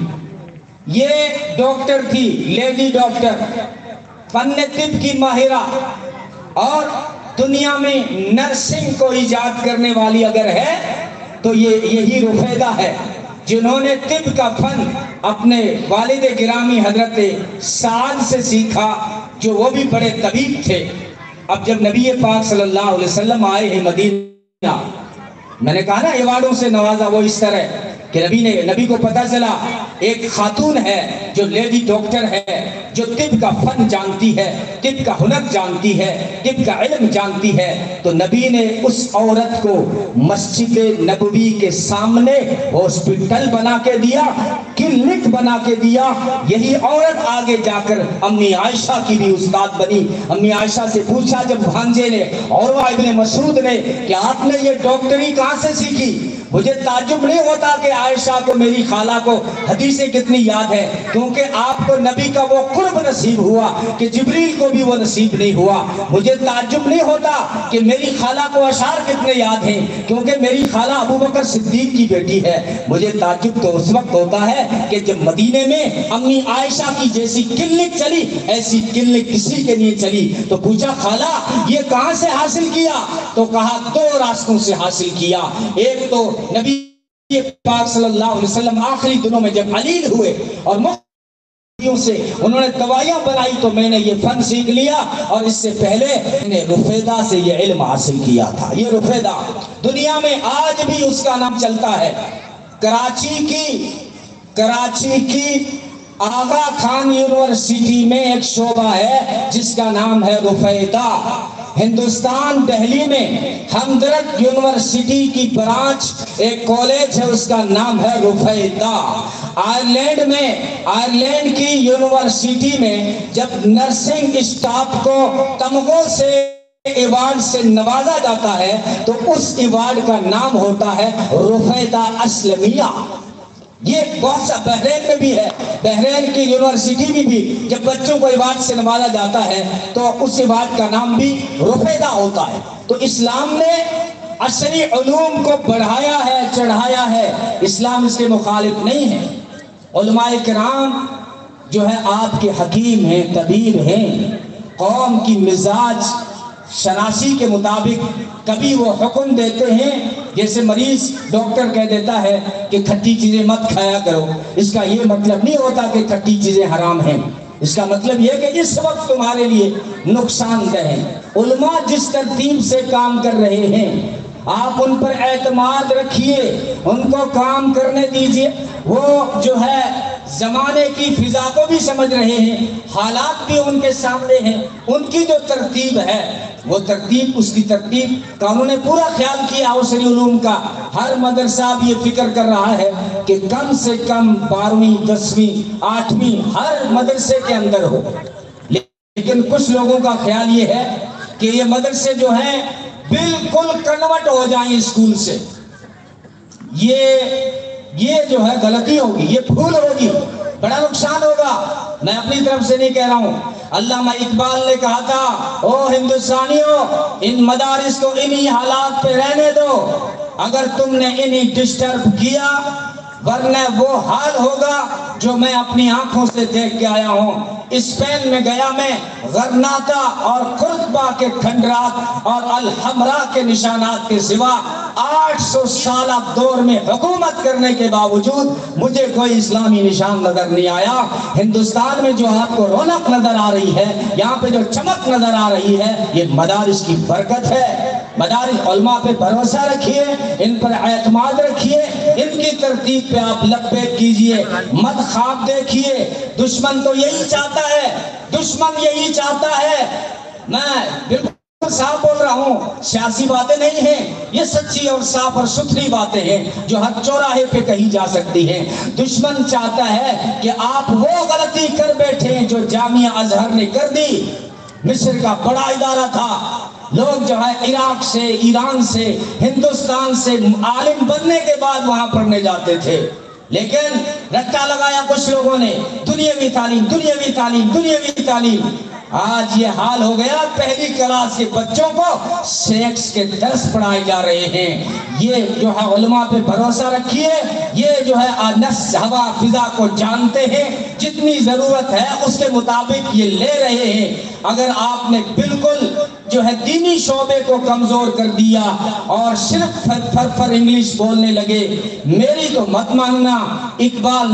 یہ ڈاکٹر تھی، لیڈی ڈاکٹر، فن طب کی ماہرہ، اور دنیا میں نرسنگ کو ایجاد کرنے والی اگر ہے تو یہی رفیدہ ہے، جنہوں نے طب کا فن اپنے والد گرامی حضرت سعد سے سیکھا، جو وہ بھی بڑے طبیب تھے۔ اب جب نبی پاک صلی اللہ علیہ وسلم آئے ہیں مدینہ، میں نے کہا نا ایوارڈوں سے نوازا، وہ اس طرح کہ نبی کو پتا چلا ایک خاتون ہے جو لیڈی ڈاکٹر ہے، جو طب کا فن جانتی ہے، طب کا ہنر جانتی ہے، طب کا علم جانتی ہے، تو نبی نے اس عورت کو مسجد نبوی کے سامنے ہاسپٹل بنا کے دیا، کلینک بنا کے دیا۔ یہی عورت آگے جا کر امی عائشہ کی بھی استاد بنی۔ امی عائشہ سے پوچھا جب بھانجے نے عروہ ابن مسعود نے کہ آپ نے یہ ڈاکٹری کہاں سے سیکھی؟ مجھے تعجب نہیں ہوتا کہ عائشہ کو میری خالہ کو حدیثیں کتنی یاد ہے، کیونکہ آپ کو نبی کا وہ قرب نصیب ہوا کہ جبریل کو بھی وہ نصیب نہیں ہوا۔ مجھے تعجب نہیں ہوتا کہ میری خالہ کو اشعار کتنے یاد ہیں، کیونکہ میری خالہ ابو بکر صدیق کی بیٹی ہے۔ مجھے تعجب تو اس وقت ہوتا ہے کہ جب مدینے میں امی عائشہ کی جیسی کلنک چلی، ایسی کلنک کسی کے نہیں چلی۔ تو پوچھا خالہ یہ کہاں سے حاصل کیا؟ تو کہا 2 راستوں سے حاصل کیا۔ ایک تو نبی پاک صلی اللہ علیہ وسلم آخری دنوں میں جب علیل ہوئے اور سے انہوں نے دوائیاں بنائی تو میں نے یہ فن سیکھ لیا، اور اس سے پہلے میں نے رفیدہ سے یہ علم حاصل کیا تھا۔ یہ رفیدہ دنیا میں آج بھی اس کا نام چلتا ہے۔ کراچی کی آغا خان یونیورسٹی میں ایک شعبہ ہے جس کا نام ہے رفیدہ۔ ہندوستان دہلی میں ہمدرد یونیورسٹی کی برانچ ایک کالج ہے، اس کا نام ہے رفیدہ۔ آئرلینڈ کی یونیورسٹی میں جب نرسنگ اسٹاف کو تمغوں سے ایوارڈ سے نوازا جاتا ہے تو اس ایوارڈ کا نام ہوتا ہے رفیدہ اسلمیہ۔ یہ بہت سا بحرین میں بھی ہے، بحرین کی یونیورسٹی میں بھی جب بچوں کو ایوارڈ سے نوازا جاتا ہے تو اس ایوارڈ کا نام بھی رفیدہ ہوتا ہے۔ تو اسلام نے عصری علوم کو بڑھایا ہے، چڑھایا ہے، اسلام اس کے مخالف نہیں ہے۔ علماء کرام جو ہے آپ کے حکیم ہیں، طبیب ہیں، قوم کی مزاج شناسی کے مطابق کبھی وہ حکم دیتے ہیں، جیسے مریض ڈاکٹر کہہ دیتا ہے کہ کھٹی چیزیں مت کھایا کرو، اس کا یہ مطلب نہیں ہوتا کہ کھٹی چیزیں حرام ہیں، اس کا مطلب یہ کہ اس وقت تمہارے لیے نقصان دہ ہے۔ علماء جس ترتیب سے کام کر رہے ہیں آپ ان پر اعتماد رکھیے، ان کو کام کرنے دیجیے۔ وہ جو ہے زمانے کی فضا کو بھی سمجھ رہے ہیں، حالات بھی ان کے سامنے ہیں، ان کی جو ترتیب ہے وہ ترتیب، اس کی ترتیب کا انہوں نے پورا خیال کیا عصری علوم کا۔ ہر مدرسہ بھی یہ فکر کر رہا ہے کہ کم سے کم 12ویں 10ویں 8ویں ہر مدرسے کے اندر ہو، لیکن کچھ لوگوں کا خیال یہ ہے کہ یہ مدرسے جو ہیں بالکل کنورٹ ہو جائیں اسکول سے۔ یہ جو ہے غلطی ہوگی، یہ بھول ہوگی، بڑا نقصان ہوگا۔ میں اپنی طرف سے نہیں کہہ رہا ہوں، علامہ اقبال نے کہا تھا او ہندوستانیوں ان مدارس کو انہی حالات پہ رہنے دو، اگر تم نے انہی ڈسٹرب کیا ورنہ وہ حال ہوگا جو میں اپنی آنکھوں سے دیکھ کے آیا ہوں۔ اسپین میں گیا میں، غرناطہ اور قرطبہ کے کھنڈرات اور الحمراء کے نشانات کے سوا 800 سالہ دور میں حکومت کرنے کے باوجود مجھے کوئی اسلامی نشان نظر نہیں آیا۔ ہندوستان میں جو آپ کو رونق نظر آ رہی ہے، یہاں پہ جو چمک نظر آ رہی ہے، یہ مدارس کی برکت ہے۔ مدارس علماء پہ بھروسہ رکھیے، ان پر اعتماد رکھیے، ان کی ترتیب پہ آپ لبیک کیجئے، مت خواب دیکھیے۔ دشمن تو یہی چاہتا ہے، دشمن یہی چاہتا ہے۔ میں بالکل صاف بول رہا ہوں، سیاسی باتیں نہیں ہیں، یہ سچی اور صاف اور ستھری باتیں ہیں جو ہر چوراہے پہ کہی جا سکتی ہیں۔ دشمن چاہتا ہے کہ آپ وہ غلطی کر بیٹھیں جو جامعہ ازہر نے کر دی۔ مصر کا بڑا ادارہ تھا، لوگ جو ہے عراق سے، ایران سے، ہندوستان سے عالم بننے کے بعد وہاں پڑھنے جاتے تھے، لیکن رٹا لگایا کچھ لوگوں نے، دنیاوی تعلیم، دنیاوی تعلیم، دنیاوی تعلیم۔ آج یہ حال ہو گیا، پہلی کلاس کے بچوں کو سیکس کے درس پڑھائے جا رہے ہیں۔ یہ جو ہے علماء پہ بھروسہ رکھیے، یہ جو ہے نفس ہوا فضا کو جانتے ہیں، جتنی ضرورت ہے اس کے مطابق یہ لے رہے ہیں۔ اگر آپ نے بالکل جو ہے دینی شعبے کو کمزور کر دیا اور صرف فر انگلش بولنے لگے، میری تو مت ماننا۔ اقبال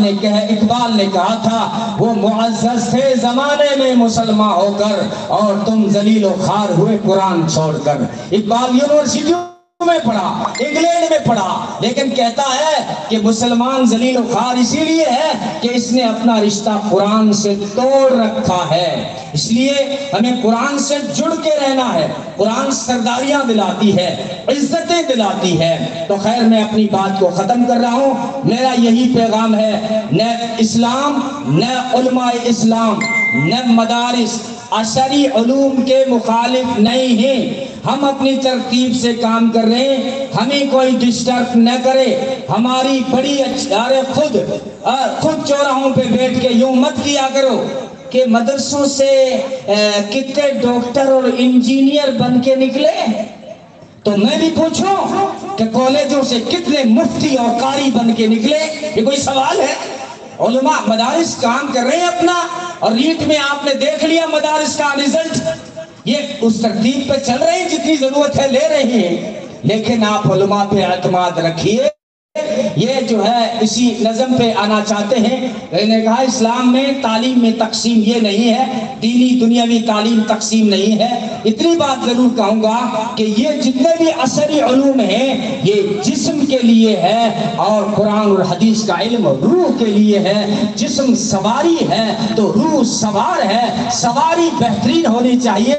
نے کہا تھا وہ معزز تھے زمانے میں مسلمان ہو کر اور تم ذلیل و خوار ہوئے قرآن چھوڑ کر۔ اقبال یونیورسٹیوں میں پڑھا، انگلینڈ میں پڑھا، لیکن کہتا ہے کہ مسلمان ذلیل و خوار اسی لیے ہے کہ اس نے اپنا رشتہ قرآن سے توڑ رکھا ہے۔ اس لیے ہمیں قرآن سے جڑ کے رہنا ہے۔ قرآن سرداریاں دلاتی ہے، عزتیں دلاتی ہے۔ تو خیر، میں اپنی بات کو ختم کر رہا ہوں۔ میرا یہی پیغام ہے، نہ اسلام، نہ علماء اسلام، نہ مدارس عصری علوم کے مخالف نہیں ہیں۔ ہم اپنی ترتیب سے کام کر رہے ہیں, ہمیں کوئی ڈسٹرب نہ کرے. ہماری بڑی ارے خود چوراہوں پہ بیٹھ کے یوں مت کیا کرو کہ مدرسوں سے کتنے ڈاکٹر اور انجینئر بن کے نکلے, تو میں بھی پوچھوں کہ کالجوں سے کتنے مفتی اور قاری بن کے نکلے. یہ کوئی سوال ہے؟ علماء مدارس کام کر رہے ہیں اپنا, اور ریٹ میں آپ نے دیکھ لیا مدارس کا رزلٹ. یہ اس ترتیب پہ چل رہے ہیں, جتنی ضرورت ہے لے رہی ہیں, لیکن آپ علماء پہ اعتماد رکھیے. یہ جو ہے اسی نظم پہ آنا چاہتے ہیں. میں نے کہا اسلام میں تعلیم میں تقسیم یہ نہیں ہے, دینی دنیاوی تعلیم تقسیم نہیں ہے. اتنی بات ضرور کہوں گا کہ یہ جتنے بھی عصری علوم ہیں یہ جسم کے لیے ہے, اور قرآن اور حدیث کا علم روح کے لیے ہے. جسم سواری ہے تو روح سوار ہے. سواری بہترین ہونی چاہیے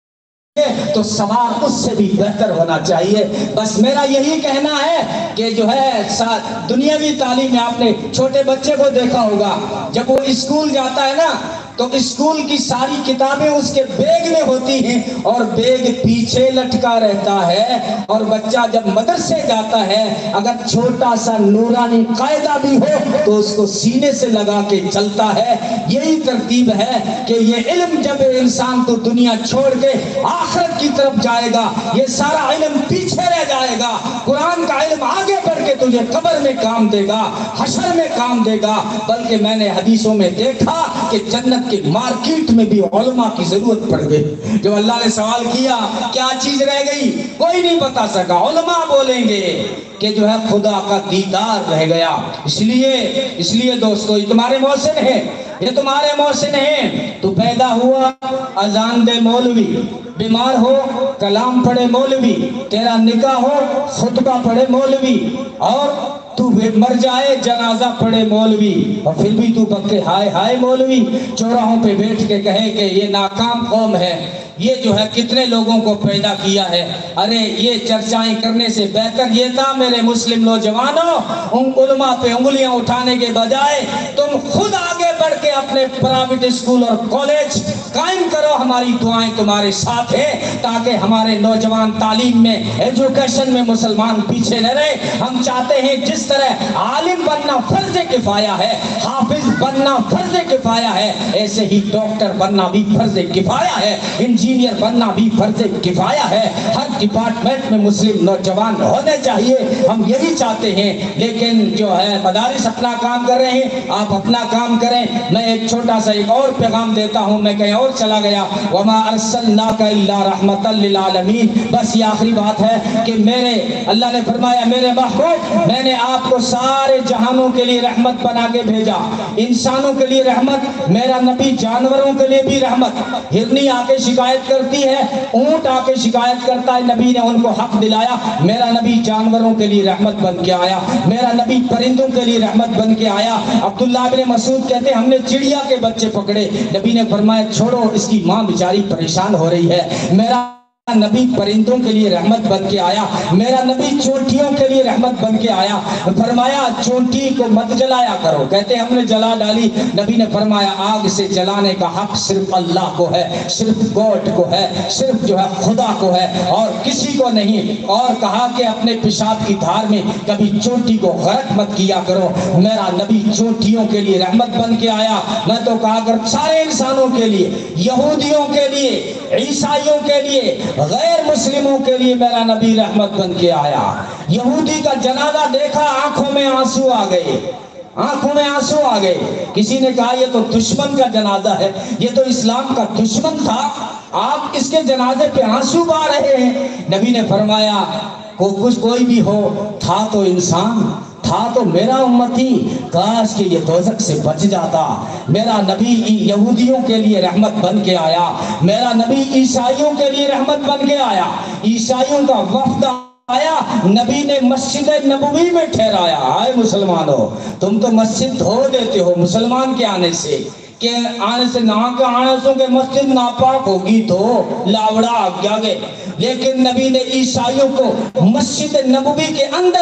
تو سوار اس سے بھی بہتر ہونا چاہیے. بس میرا یہی کہنا ہے کہ جو ہے دنیاوی تعلیم میں آپ نے چھوٹے بچے کو دیکھا ہوگا, جب وہ اسکول جاتا ہے نا تو اسکول کی ساری کتابیں اس کے بیگ میں ہوتی ہیں اور بیگ پیچھے لٹکا رہتا ہے. اور بچہ جب مدرسے جاتا ہے اگر چھوٹا سا نورانی قاعدہ بھی ہو تو اس کو سینے سے لگا کے چلتا ہے. یہی ترتیب ہے کہ یہ علم جب انسان تو دنیا چھوڑ کے آخرت کی طرف جائے گا, یہ سارا علم پیچھے رہ جائے گا. قرآن کا علم آگے بڑھ کے تجھے قبر میں کام دے گا, حشر میں کام دے گا. بلکہ میں نے حدیثوں میں دیکھا کہ جنت کہ مارکیٹ میں بھی علماء کی ضرورت پڑ گئی. جو اللہ نے سوال کیا کیا چیز رہ گئی, کوئی نہیں بتا سکا. علماء بولیں گے کہ جو ہے خدا کا دیدار رہ گیا. اس لیے دوستو یہ تمہارے محسن ہیں, یہ تمہارے محسن ہیں. تو پیدا ہوا اذان دے مولوی, بیمار ہو کلام پڑھے مولوی, تیرا نکاح ہو خطبہ پڑھے مولوی, اور تو مر جائے جنازہ پڑھے مولوی, اور پھر بھی تو بکے ہائے ہائے مولوی. چوراہوں پہ بیٹھ کے کہے کہ یہ ناکام قوم ہے. یہ جو ہے کتنے لوگوں کو پیدا کیا ہے. ارے یہ چرچائیں کرنے سے بہتر یہ تھا میرے مسلم نوجوانوں, ان علماء پہ انگلیاں اٹھانے کے بجائے تم خود آگے بڑھ کے اپنے پرائیویٹ اسکول اور کالج قائم کرو. ہماری دعائیں تمہارے ساتھ ہیں تاکہ ہمارے نوجوان تعلیم میں ایجوکیشن میں مسلمان پیچھے نہ رہے. ہم چاہتے ہیں جس طرح عالم بننا فرض کفایہ ہے, حافظ بننا فرض کفایہ ہے, ایسے ہی ڈاکٹر بننا بھی فرض کفایہ ہے, انجینئر بننا بھی فرض کفایہ ہے. ہر ڈپارٹمنٹ میں مسلم نوجوان ہونے چاہیے, ہم یہی چاہتے ہیں. لیکن جو ہے مدارس اپنا کام کر رہے ہیں, آپ اپنا کام کریں. میں ایک چھوٹا سا ایک اور پیغام دیتا ہوں, میں کہیں اور چلا گیا. وما ارسلناک الا رحمۃ للعالمین. بس یہ آخری بات ہے کہ میرے اللہ نے فرمایا میرے محبوب میں نے آپ کو سارے جہانوں کے لیے رحمت بنا کے بھیجا. انسانوں کے لیے رحمت, میرا نبی جانوروں کے لیے بھی رحمت. ہرنی آ کے شکایت کرتی ہے, اونٹ آ کے شکایت کرتا ہے, نبی نے ان کو حق دلایا. میرا نبی جانوروں کے لیے رحمت بن کے آیا, میرا نبی پرندوں کے لیے رحمت بن کے آیا. عبداللہ بن مسعود کہتے ہم نے چڑیا کے بچے پکڑے, نبی نے فرمایا چھوڑو اس کی ماں بیچاری پریشان ہو رہی ہے. میرا نبی پرندوں کے لیے رحمت بن کے آیا, میرا نبی چونٹیوں کے لیے رحمت بن کے آیا. فرمایا چونٹی کو مت جلایا کرو, کہتے ہم نے جلا ڈالی. نبی نے فرمایا آگ سے جلانے کا حق صرف اللہ کو ہے, صرف گاڈ کو ہے, صرف جو ہے خدا کو ہے, اور کسی کو نہیں. اور کہا کہ اپنے پیشاب کی دھار میں کبھی چونٹی کو غرق مت کیا کرو. میرا نبی چونٹیوں کے لیے رحمت بن کے آیا. میں تو کہا کر سارے انسانوں کے لیے, یہودیوں کے لیے, عیسائیوں کے لیے, غیر مسلموں کے لیے میرا نبی رحمت بن کے آیا. یہودی کا جنازہ دیکھا آنکھوں میں آنسو آ گئے, آنکھوں میں آنسو آ گئے. کسی نے کہا یہ تو دشمن کا جنازہ ہے, یہ تو اسلام کا دشمن تھا, آپ اس کے جنازے پہ آنسو بہا رہے ہیں. نبی نے فرمایا کوئی بھی ہو تھا تو انسان, تھا تو میرا امتی, کاش کہ یہ دوزخ سے بچ جاتا. میرا نبی یہودیوں کے لیے رحمت بن کے آیا, میرا نبی عیسائیوں کے لیے رحمت بن کے آیا. عیسائیوں کا وفد آیا, نبی نے مسجد نبوی میں ٹھہرایا. آئے مسلمانوں, تم تو مسجد دھو دیتے ہو مسلمان کے آنے سے, کہ آنے سے نہ کا آنے سے کہ مسجد ناپاک ہوگی تو لاوڑا آگیا گئے. لیکن نبی نے عیسائیوں کو مسجد نبوی کے اندر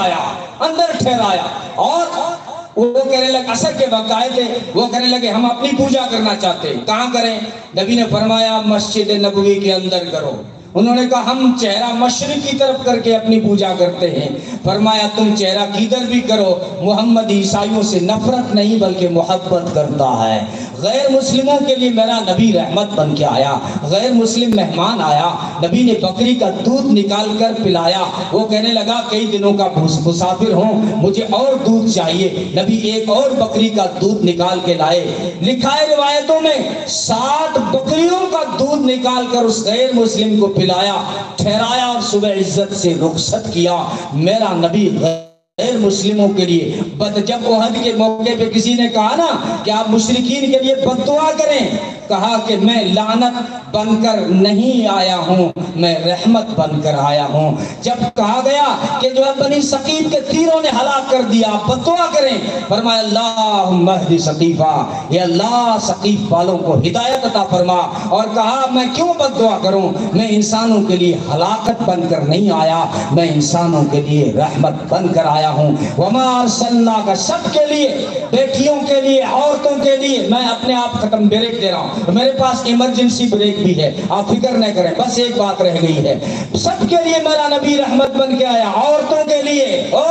ٹھہرایا. اور وہ کہنے لگے عصر کے وقت آئے تھے, وہ کہنے لگے ہم اپنی پوجا کرنا چاہتے ہیں, کہاں کریں؟ نبی نے فرمایا مسجد نبوی کے اندر کرو. انہوں نے کہا ہم چہرہ مشرق کی طرف کر کے اپنی پوجا کرتے ہیں. فرمایا تم چہرہ کدھر بھی کرو، محمد عیسائیوں سے نفرت نہیں بلکہ محبت کرتا ہے. غیر مسلموں کے لیے میرا نبی رحمت بن کے آیا. غیر مسلم مہمان آیا، نبی نے بکری کا دودھ نکال کر پلایا. وہ کہنے لگا کئی دنوں کا مسافر ہوں، مجھے اور دودھ چاہیے. نبی ایک اور بکری کا دودھ نکال کے لائے. لکھا ہے روایتوں میں 60 بکریوں کا دودھ نکال کر اس غیر مسلم کو پلایا، ٹھہرایا اور صبح عزت سے رخصت کیا. میرا نبی غیر مسلموں کے لیے جب احد کے موقع پہ کسی نے کہا نا کہ آپ مشرکین کے لیے بد دعا کریں، کہا کہ میں لعنت بن کر نہیں آیا ہوں، میں رحمت بن کر آیا ہوں. جب کہا گیا کہ جو بنی ثقیف کے تیروں نے ہلاک کر دیا، بد دعا کریں، فرمایا اللہم اہد ثقیفہ، یا اللہ ثقیف والوں کو ہدایت عطا فرما. اور کہا میں کیوں بد دعا کروں، میں انسانوں کے لیے ہلاکت بن کر نہیں آیا، میں انسانوں کے لیے رحمت بن کر آیا ہوں. وما ارسلناک، سب کے لیے، بیٹیوں کے لیے، عورتوں کے لیے. میں اپنے آپ ختم بریک دے رہا ہوں، میرے پاس ایمرجنسی بریک بھی ہے، آپ فکر نہ کریں، بس ایک بات رہ گئی ہے. سب کے لیے میرا نبی رحمت بن کے آیا. عورتوں کے لیے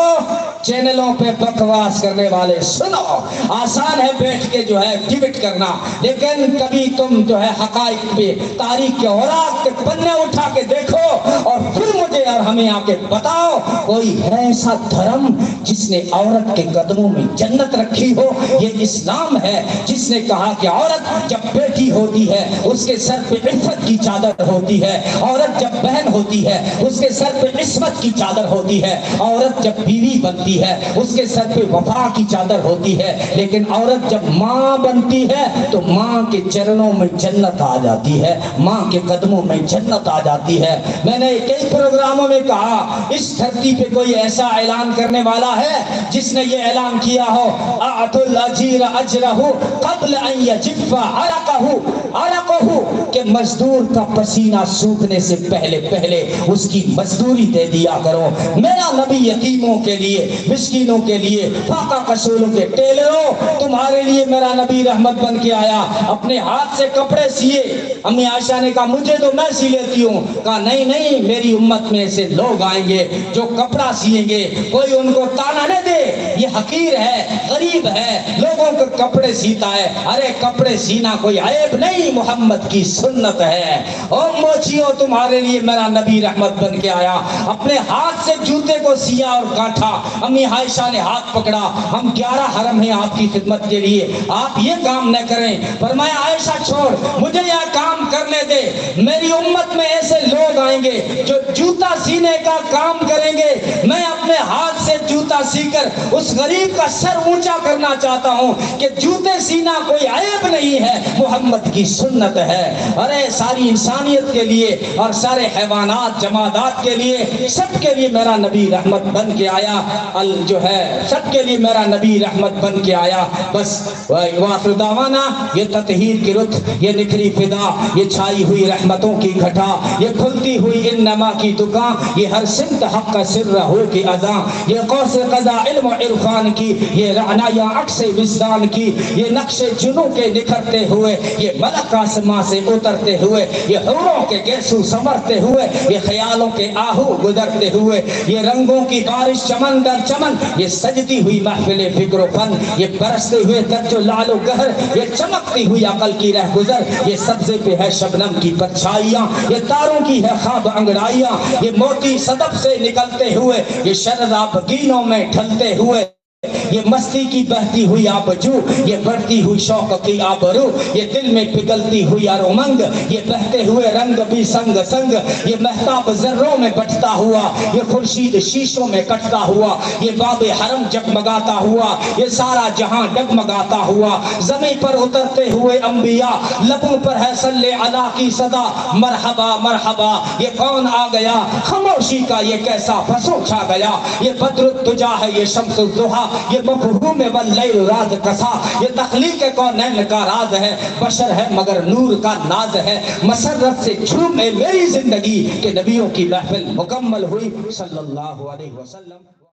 چینلوں پہ بکواس کرنے والے سنو، آسان ہے بیٹھ کے جو ہے ڈبیٹ کرنا، لیکن کبھی تم جو ہے حقائق پہ تاریخ کے اوراق کے پنے اٹھا کے دیکھو اور پھر مجھے اور ہمیں آ کے بتاؤ کوئی ایسا دھرم جس نے عورت کے قدموں میں جنت رکھی ہو. یہ اسلام ہے جس نے کہا کہ عورت جب بیٹی ہوتی ہے اس کے سر پہ عفت کی چادر ہوتی ہے، عورت جب بہن ہوتی ہے اس کے سر پہ عصمت کی چادر ہوتی ہے، عورت جب بیوی بنتی ہے اس کے سر پہ وفا کی چادر ہوتی ہے، لیکن عورت جب ماں بنتی ہے تو ماں کے چرنوں میں جنت آ جاتی ہے، ماں کے قدموں میں جنت آ جاتی ہے. میں نے کئی پروگراموں میں کہا اس دھرتی پہ کوئی ایسا اعلان کرنے والا ہے جس نے یہ اعلان کیا ہو اعط الاجیر اجرہ قبل ان یجف عرقہ، کہ مزدور کا پسینہ سوکھنے سے پہلے اس کی مزدوری دے دیا کرو. میرا نبی یتیموں کے لیے، مسکینوں کے لیے، فاقہ کسولوں کے ٹیلروں، تمہارے لیے میرا نبی رحمت بن کے آیا. اپنے ہاتھ سے کپڑے سیے. امی عائشہ نے کہا مجھے تو میں سی لیتی ہوں. کہا نہیں، میری امت میں ایسے لوگ آئیں گے جو کپڑا سیئیں گے، کوئی ان کو تانا نہ دے یہ حقیر ہے، غریب ہے، لوگوں کو کپڑے سیتا ہے. ارے کپڑے سینا کوئی عیب نہیں، محمد کی سنت ہے. اور موچیوں تمہارے لیے میرا نبی رحمت بن کے آیا. اپنے ہاتھ سے جوتے کو سیا اور گانٹھا. امی عائشہ نے ہاتھ پکڑا، ہم 11 حرم ہیں آپ کی خدمت کے لیے، آپ یہ کام نہ کریں. فرمایا عائشہ چھوڑ، مجھے یہ کام کرنے دے. میری امت میں ایسے لوگ آئیں گے جو جوتا سینے کا کام کریں گے. میں اپنے ہاتھ سے جوتا سی کر اس غریب کا سر اونچا کرنا چاہتا ہوں کہ جوتے سینا کوئی عیب نہیں ہے، محمد کی سنت ہے. ارے ساری انسانیت کے لیے اور سارے حیوانات جمادات کے لیے، سب کے لیے میرا نبی رحمت بن کے آیا. جو ہے سب کے لیے میرا نبی رحمت بن کے آیا. بس وآخر دعوانا، یہ تطہیر کی رت، یہ نکھری فدا، یہ چھائی ہوئی رحمتوں کی گھٹا، یہ کھلتی ہوئی انما کی دکان، یہ ہر سمت حق کا سر ہو کی اذاں، یہ قوس قضا علم و عرفان کی، یہ رعنا یا عکس وجدان کی، یہ نقش جنوں کے نکھرتے ہوئے، یہ ملک آسماں سے اترتے ہوئے، یہ حوروں کے گیسو سمرتے ہوئے، یہ خیالوں کے آہو گزرتے ہوئے، یہ رنگوں کی بارش چمن در چمن، یہ سجتی ہوئی محفل فکر و فن، یہ برستے ہوئے درج و لال و گہر، یہ چمکتی ہوئی عقل کی رہ گزر، یہ سبزے پہ ہے شبنم کی پرچھائیاں، یہ تاروں کی ہے خواب انگڑائیاں، یہ موتی صدف سے نکلتے ہوئے، یہ شراب گینوں میں ڈھلتے ہوئے، یہ مستی کی بہتی ہوئی آبجو، یہ بڑھتی ہوئی شوق کی آبرو، یہ دل میں پگلتی ہوئی ارمنگ، یہ بہتے ہوئے رنگ بھی سنگ سنگ، یہ مہتاب ذروں میں بٹتا ہوا، یہ خورشید شیشوں میں کٹتا ہوا، یہ باب حرم جگمگاتا ہوا، یہ سارا جہاں ڈگمگاتا ہوا، زمین پر اترتے ہوئے انبیاء، لبوں پر ہے صلی علی کی صدا، مرحبا مرحبا، یہ کون آ گیا، خاموشی کا یہ کیسا فسوں چھا گیا، یہ بدر الدجا ہے، یہ شمس الضحیٰ، یہ مفہوم واللیل راز کسا، یہ تخلیق کونین کا راز ہے، بشر ہے مگر نور کا ناز ہے. مسرت سے جھومے میری زندگی کہ نبیوں کی محفل مکمل ہوئی صلی اللہ علیہ وسلم.